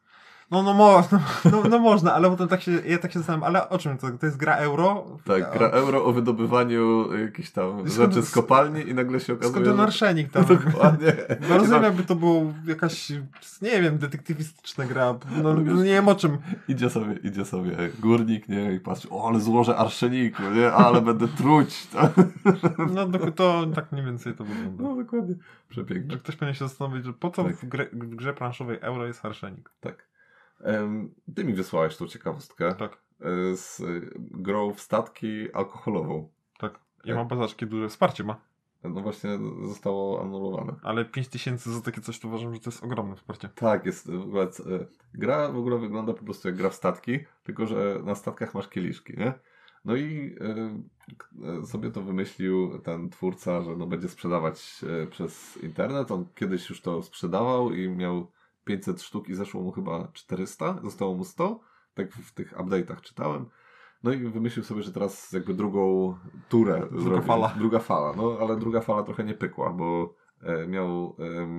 można, ale potem ja tak się zastanawiam, ale o czym to? To jest gra euro?
Tak, gra euro o wydobywaniu jakichś tam rzeczy z kopalni i nagle się okazuje...
Skąd ten arszenik tam?
Dokładnie.
No rozumiem, jakby to był jakaś, nie wiem, detektywistyczna gra. Nie wiem o czym.
Idzie sobie górnik, nie? I patrzy, ale złożę arszeniku, nie? Ale będę truć.
No to tak mniej więcej to wygląda.
No dokładnie. Przepięknie.
Ktoś powinien się zastanowić, że po co w grze planszowej euro jest arszenik.
Tak. Ty mi wysłałeś tą ciekawostkę.
Tak.
Z grą w statki alkoholową.
Tak. I ma bazaczki duże wsparcie ma.
No właśnie zostało anulowane.
Ale 5000 za takie coś to uważam, że to jest ogromne wsparcie.
Tak, jest w ogóle gra w ogóle wygląda po prostu jak gra w statki, tylko że na statkach masz kieliszki, nie? No i sobie to wymyślił ten twórca, że będzie sprzedawać przez internet. On kiedyś już to sprzedawał i miał 500 sztuk i zeszło mu chyba 400, zostało mu 100, tak w tych update'ach czytałem. No i wymyślił sobie, że teraz jakby drugą turę zrobi. Druga fala. No ale druga fala trochę nie pykła, bo miał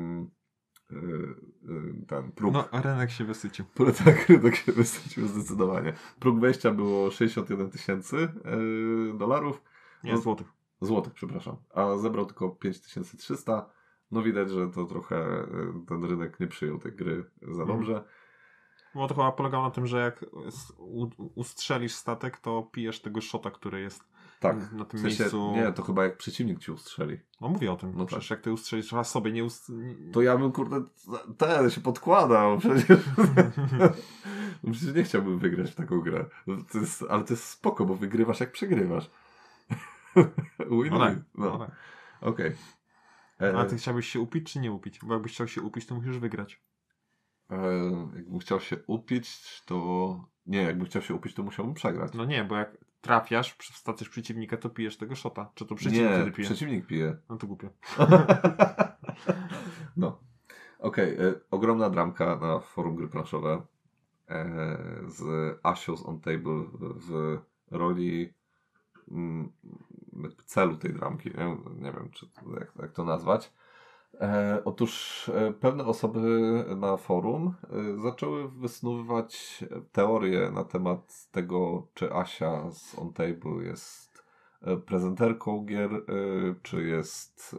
ten próg.
No, rynek się wysycił.
Tak, rynek się wysycił zdecydowanie. Próg wejścia było 61 000 dolarów.
Nie, złotych.
Złotych, przepraszam. A zebrał tylko 5300. No widać, że to trochę ten rynek nie przyjął tej gry za dobrze.
Bo to chyba polegało na tym, że jak ustrzelisz statek, to pijesz tego szota, który jest na tym miejscu.
Nie, to chyba jak przeciwnik ci ustrzeli.
No mówię o tym.
No
przecież jak ty ustrzelisz raz sobie nie
to ja bym się podkładał. Przecież nie chciałbym wygrać w taką grę. Ale to jest spoko, bo wygrywasz jak przegrywasz. Win-win. No. Okej.
A ty chciałbyś się upić, czy nie upić? Bo jakbyś chciał się upić, to musisz wygrać.
Jakbym chciał się upić, to... Nie, jakbym chciał się upić, to musiałbym przegrać.
No nie, bo jak trafiasz w stację przeciwnika, to pijesz tego szota. Czy to przeciwnik wtedy pije?
Przeciwnik pije.
No to głupio.
No. Okej. Ogromna dramka na forum gry planszowe z Asios on Table w roli celu tej dramki. Nie wiem, jak to nazwać. Otóż pewne osoby na forum zaczęły wysnuwać teorie na temat tego, czy Asia z On Table jest prezenterką gier, czy jest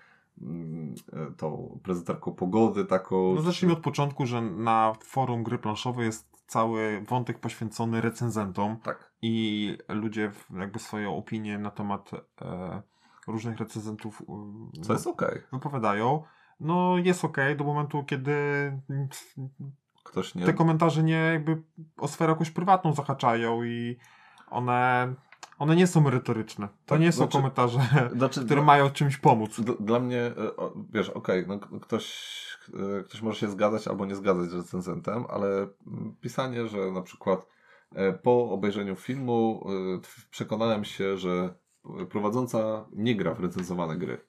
tą prezenterką pogody taką.
No zacznijmy od początku, że na forum gry planszowej jest cały wątek poświęcony recenzentom.
Tak.
I ludzie jakby swoją opinię na temat różnych recenzentów
co jest okej.
wypowiadają. No jest okej do momentu, kiedy
ktoś nie...
te komentarze nie jakby o sferę jakąś prywatną zahaczają i one nie są merytoryczne. To nie są komentarze, które mają czymś pomóc.
Dla mnie, wiesz, no ktoś może się zgadzać albo nie zgadzać z recenzentem, ale pisanie, że na przykład po obejrzeniu filmu przekonałem się, że prowadząca nie gra w recenzowane gry.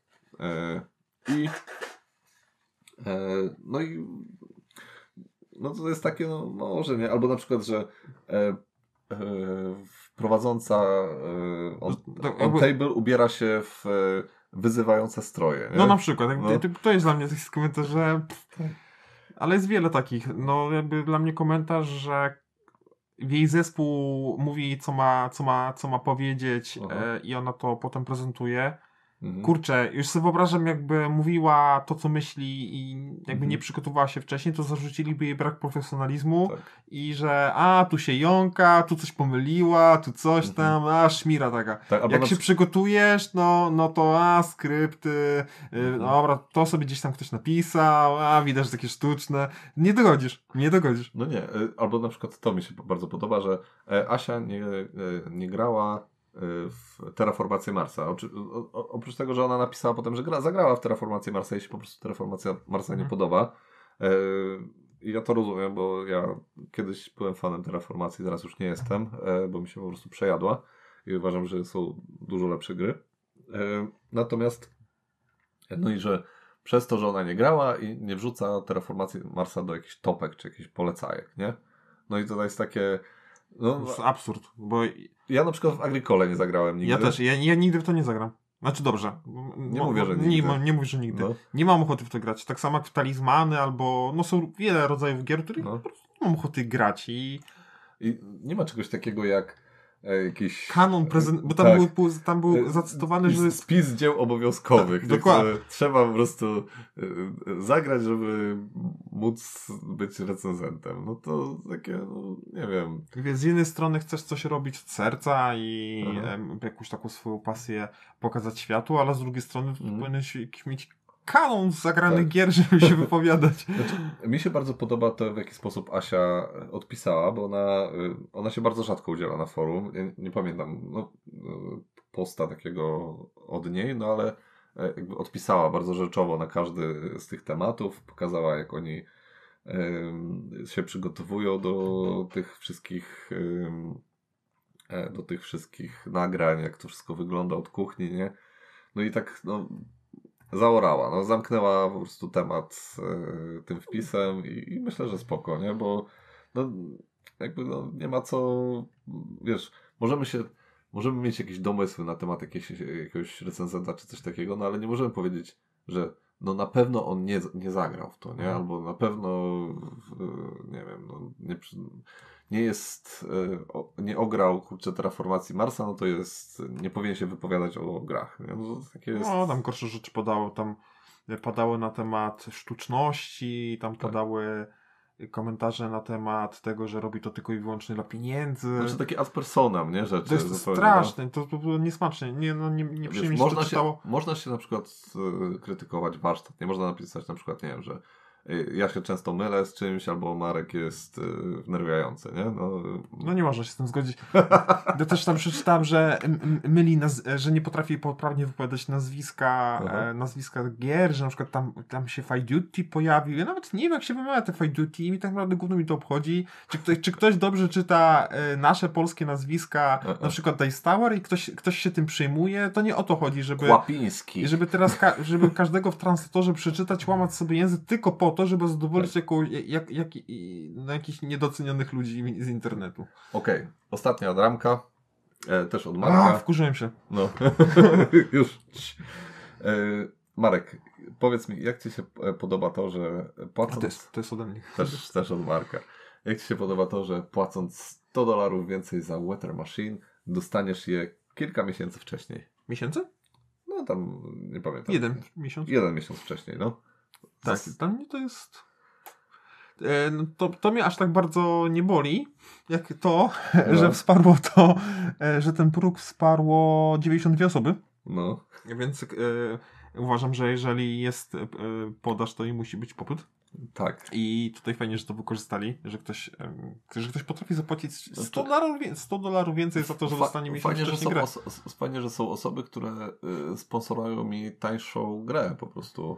No to jest takie, no może nie, albo na przykład, że prowadząca on table ubiera się w wyzywające stroje. Nie?
No na przykład, to jest dla mnie taki komentarz, że... Ale jest wiele takich. No jakby dla mnie komentarz, że jej zespół mówi, co ma powiedzieć i ona to potem prezentuje. Kurczę, już sobie wyobrażam, jakby mówiła to, co myśli i jakby nie przygotowała się wcześniej, to zarzuciliby jej brak profesjonalizmu i że tu się jąka, tu coś pomyliła, tu coś tam, szmira taka. Tak, jak się przygotujesz, no to skrypty, dobra, to sobie gdzieś tam ktoś napisał, widać, że takie sztuczne. Nie dogodzisz.
No nie, albo na przykład to mi się bardzo podoba, że Asia nie grała w Terraformację Marsa. Oprócz tego, że ona napisała potem, że zagrała w Terraformację Marsa, jej się po prostu Terraformacja Marsa nie podoba. I ja to rozumiem, bo ja kiedyś byłem fanem Terraformacji, teraz już nie jestem, bo mi się po prostu przejadła i uważam, że są dużo lepsze gry. Natomiast no i że przez to, że ona nie grała i nie wrzuca Terraformacji Marsa do jakichś topek czy jakichś polecajek, nie? No i to jest takie...
No, to jest absurd, bo...
Ja na przykład w Agricole nie zagrałem nigdy.
Ja też, ja nigdy w to nie zagram. Znaczy dobrze.
Nie mówię, że nigdy.
Nie mówię, że nigdy. No. Nie mam ochoty w to grać. Tak samo jak w Talizmany albo... No są wiele rodzajów gier, których po prostu nie mam ochoty grać i
nie ma czegoś takiego jak jakiś...
Kanon bo tam był zacytowany, że...
Spis dzieł obowiązkowych. Dokładnie. Trzeba po prostu zagrać, żeby móc być recenzentem. No to takie, nie wiem.
Z jednej strony chcesz coś robić od serca i jakąś taką swoją pasję pokazać światu, ale z drugiej strony powinieneś mieć kanon zagranych gier, żeby się wypowiadać.
Znaczy, mi się bardzo podoba to, w jaki sposób Asia odpisała, bo ona się bardzo rzadko udziela na forum. Ja nie pamiętam posta takiego od niej, no ale jakby odpisała bardzo rzeczowo na każdy z tych tematów. Pokazała, jak oni się przygotowują do tych wszystkich nagrań, jak to wszystko wygląda od kuchni, nie? No i tak, zaorała, zamknęła po prostu temat tym wpisem i myślę, że spoko, nie? Bo nie ma co, wiesz, możemy mieć jakieś domysły na temat jakiegoś recenzenta czy coś takiego, no ale nie możemy powiedzieć, że na pewno on nie zagrał w to, nie? Albo na pewno nie wiem, nie ograł Terraformacji Marsa, no to nie powinien się wypowiadać o grach. Nie? Takie jest...
tam gorsze rzeczy padały na temat sztuczności, tam padały komentarze na temat tego, że robi to tylko i wyłącznie dla pieniędzy.
Znaczy takie ad personam, nie? Rzeczy.
To jest straszne, to było niesmaczne. Nie przyjemnie się to czytało.
Można się na przykład krytykować warsztat. Nie można napisać na przykład, nie wiem, że ja się często mylę z czymś, albo Marek jest wnerwiający, nie?
No nie można się z tym zgodzić. Ja też tam przeczytałem, że że nie potrafi poprawnie wypowiadać nazwiska gier, że na przykład tam się Fight Duty pojawił. Ja nawet nie wiem, jak się wymawia te Fight Duty i tak naprawdę gówno mi to obchodzi. Czy ktoś dobrze czyta nasze polskie nazwiska, na przykład Dice Tower i ktoś się tym przejmuje, to nie o to chodzi, żeby
Łapiński.
Żeby teraz żeby każdego w translatorze przeczytać, łamać sobie język tylko po to, żeby zadowolić jakichś niedocenionych ludzi z internetu.
Okej. Ostatnia od Ramka. Też od Marka.
Wkurzyłem się.
No. Już. Marek, powiedz mi, jak Ci się podoba to, że płacąc...
To jest ode mnie.
Też od Marka. Jak Ci się podoba to, że płacąc $100 więcej za Weather Machine, dostaniesz je kilka miesięcy wcześniej?
Miesięcy?
No tam, nie pamiętam.
1 miesiąc.
1 miesiąc wcześniej, no.
Tak, dla mnie to jest... To mnie aż tak bardzo nie boli, jak to, że wsparło to, że ten próg wsparło 92 osoby.
No.
Więc uważam, że jeżeli jest podaż, to i musi być popyt.
Tak.
I tutaj fajnie, że to wykorzystali, że ktoś potrafi zapłacić $100 więcej za to, że dostanie miesiąc wcześniej grę.
Fajnie, że są osoby, które sponsorują mi tańszą grę po prostu.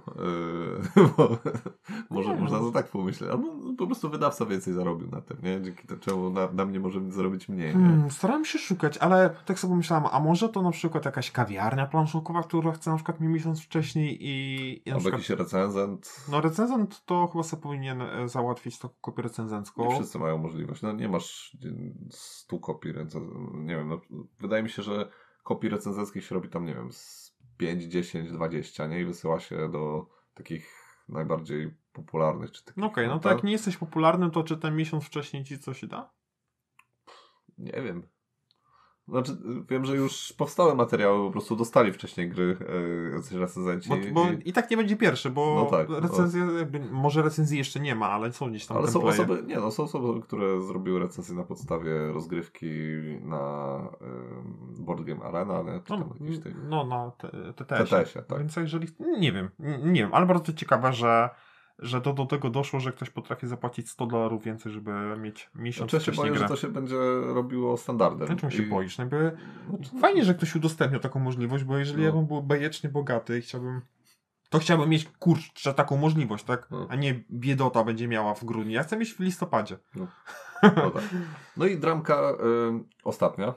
Można to tak pomyśleć. Albo po prostu wydawca więcej zarobił na tym, nie? Dzięki czemu na mnie możemy zarobić mniej.
Starałem się szukać, ale tak sobie myślałem, a może to na przykład jakaś kawiarnia planszówkowa, która chce na przykład mi miesiąc wcześniej i
albo jakiś recenzent.
No recenzent to chyba sobie powinien załatwić taką kopię recenzencką.
Nie wszyscy mają możliwość. Nie masz 100 kopii nie wiem, wydaje mi się, że kopii recenzenckich się robi tam, nie wiem, z 5, 10, 20, nie? I wysyła się do takich najbardziej popularnych.
No okej, no to jak nie jesteś popularnym, to czy ten miesiąc wcześniej ci coś da?
Nie wiem. Znaczy, wiem, że już powstały materiały, po prostu dostali wcześniej gry jacyś recenzenci.
Bo i tak nie będzie pierwszy, bo recenzja, może recenzji jeszcze nie ma, ale są gdzieś tam.
Ale są osoby, są osoby, które zrobiły recenzję na podstawie rozgrywki na Board Game Arena, nie? Czy tam jakiś tych...
na TTS-ie. Tak. Więc jeżeli, nie wiem, ale bardzo ciekawe, że do tego doszło, że ktoś potrafi zapłacić $100 więcej, żeby mieć miesiąc wcześniej grę.
Boję, że to się będzie robiło standardem.
Czemu się boisz? Fajnie, że ktoś udostępnia taką możliwość, bo jeżeli ja bym był bajecznie bogaty i chciałbym mieć, kurczę, taką możliwość, tak? A nie biedota będzie miała w grudniu. Ja chcę mieć w listopadzie.
Tak. No i dramka ostatnia.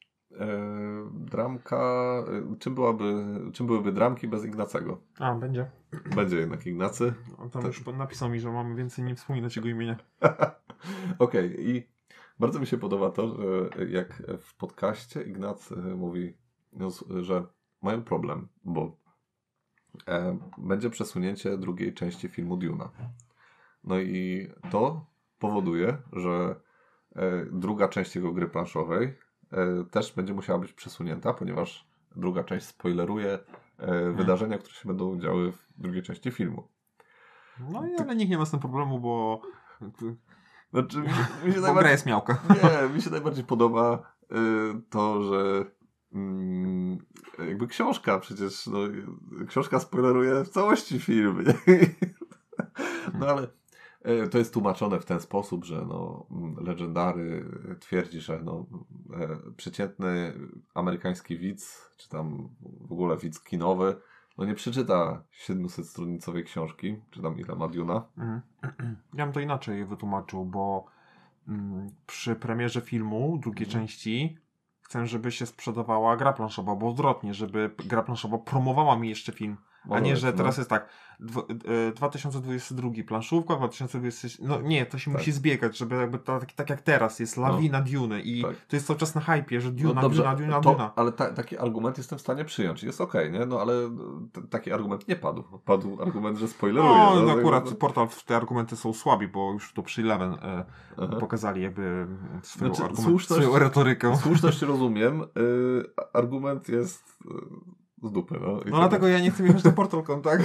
Dramka, czym byłyby dramki bez Ignacego?
Będzie.
Będzie jednak Ignacy.
On tam już napisał mi, że mamy więcej nie wspominać jego imienia.
Okej. I bardzo mi się podoba to, że jak w podcaście Ignacy mówi, że mają problem, bo będzie przesunięcie drugiej części filmu Dune'a. No i to powoduje, że druga część jego gry planszowej też będzie musiała być przesunięta, ponieważ druga część spoileruje wydarzenia, które się będą działy w drugiej części filmu.
No i ale nikt nie ma z tym problemu, bo
znaczy, mi się
gra jest miałka.
Nie, mi się najbardziej podoba to, że jakby książka przecież, książka spoileruje w całości film. No ale to jest tłumaczone w ten sposób, że Legendary twierdzi, że przeciętny amerykański widz, czy tam w ogóle widz kinowy, nie przeczyta 700-stronicowej książki, czy tam ile ma Dune'a.
Ja bym to inaczej wytłumaczył, bo przy premierze filmu drugiej części chcę, żeby się sprzedawała gra planszowa, bo odwrotnie, żeby gra planszowa promowała mi jeszcze film. A nie, że teraz jest tak 2022 planszówka, 2020... to się musi zbiegać, żeby jakby tak jak teraz jest lawina Dune i to jest cały czas na hypie, że Duna.
Ale taki argument jestem w stanie przyjąć. Jest okej, nie? Ale taki argument nie padł. Padł argument, że spoileruje.
Akurat portal, te argumenty są słabi, bo już to przy Eleven pokazali jakby swoją retorykę.
Słuszność rozumiem. Argument jest... z dupy,
dlatego ja nie chcę jechać na Portal.com, tak?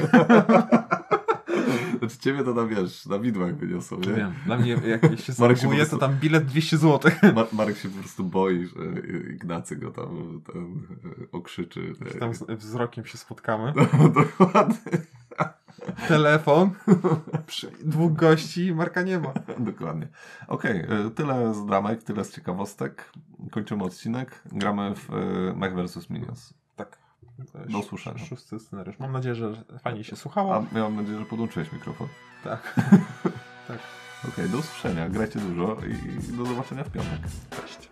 Znaczy ciebie to tam, na widłach wyniosą, nie?
Wiem, dla mnie jak się zarguje, to tam bilet 200 zł.
Marek się po prostu boi, że Ignacy go tam okrzyczy.
Tam wzrokiem się spotkamy.
Dokładnie.
Telefon, 2 gości, Marka nie ma.
Dokładnie. Okej, tyle z dramek, tyle z ciekawostek. Kończymy odcinek. Gramy w Mech vs. Minions.
Tak.
Do usłyszenia.
6. scenariusz. Mam nadzieję, że fajnie się słuchało.
A ja mam nadzieję, że podłączyłeś mikrofon.
Tak. Tak.
Okej, do usłyszenia. Grajcie dużo i do zobaczenia w piątek.
Cześć.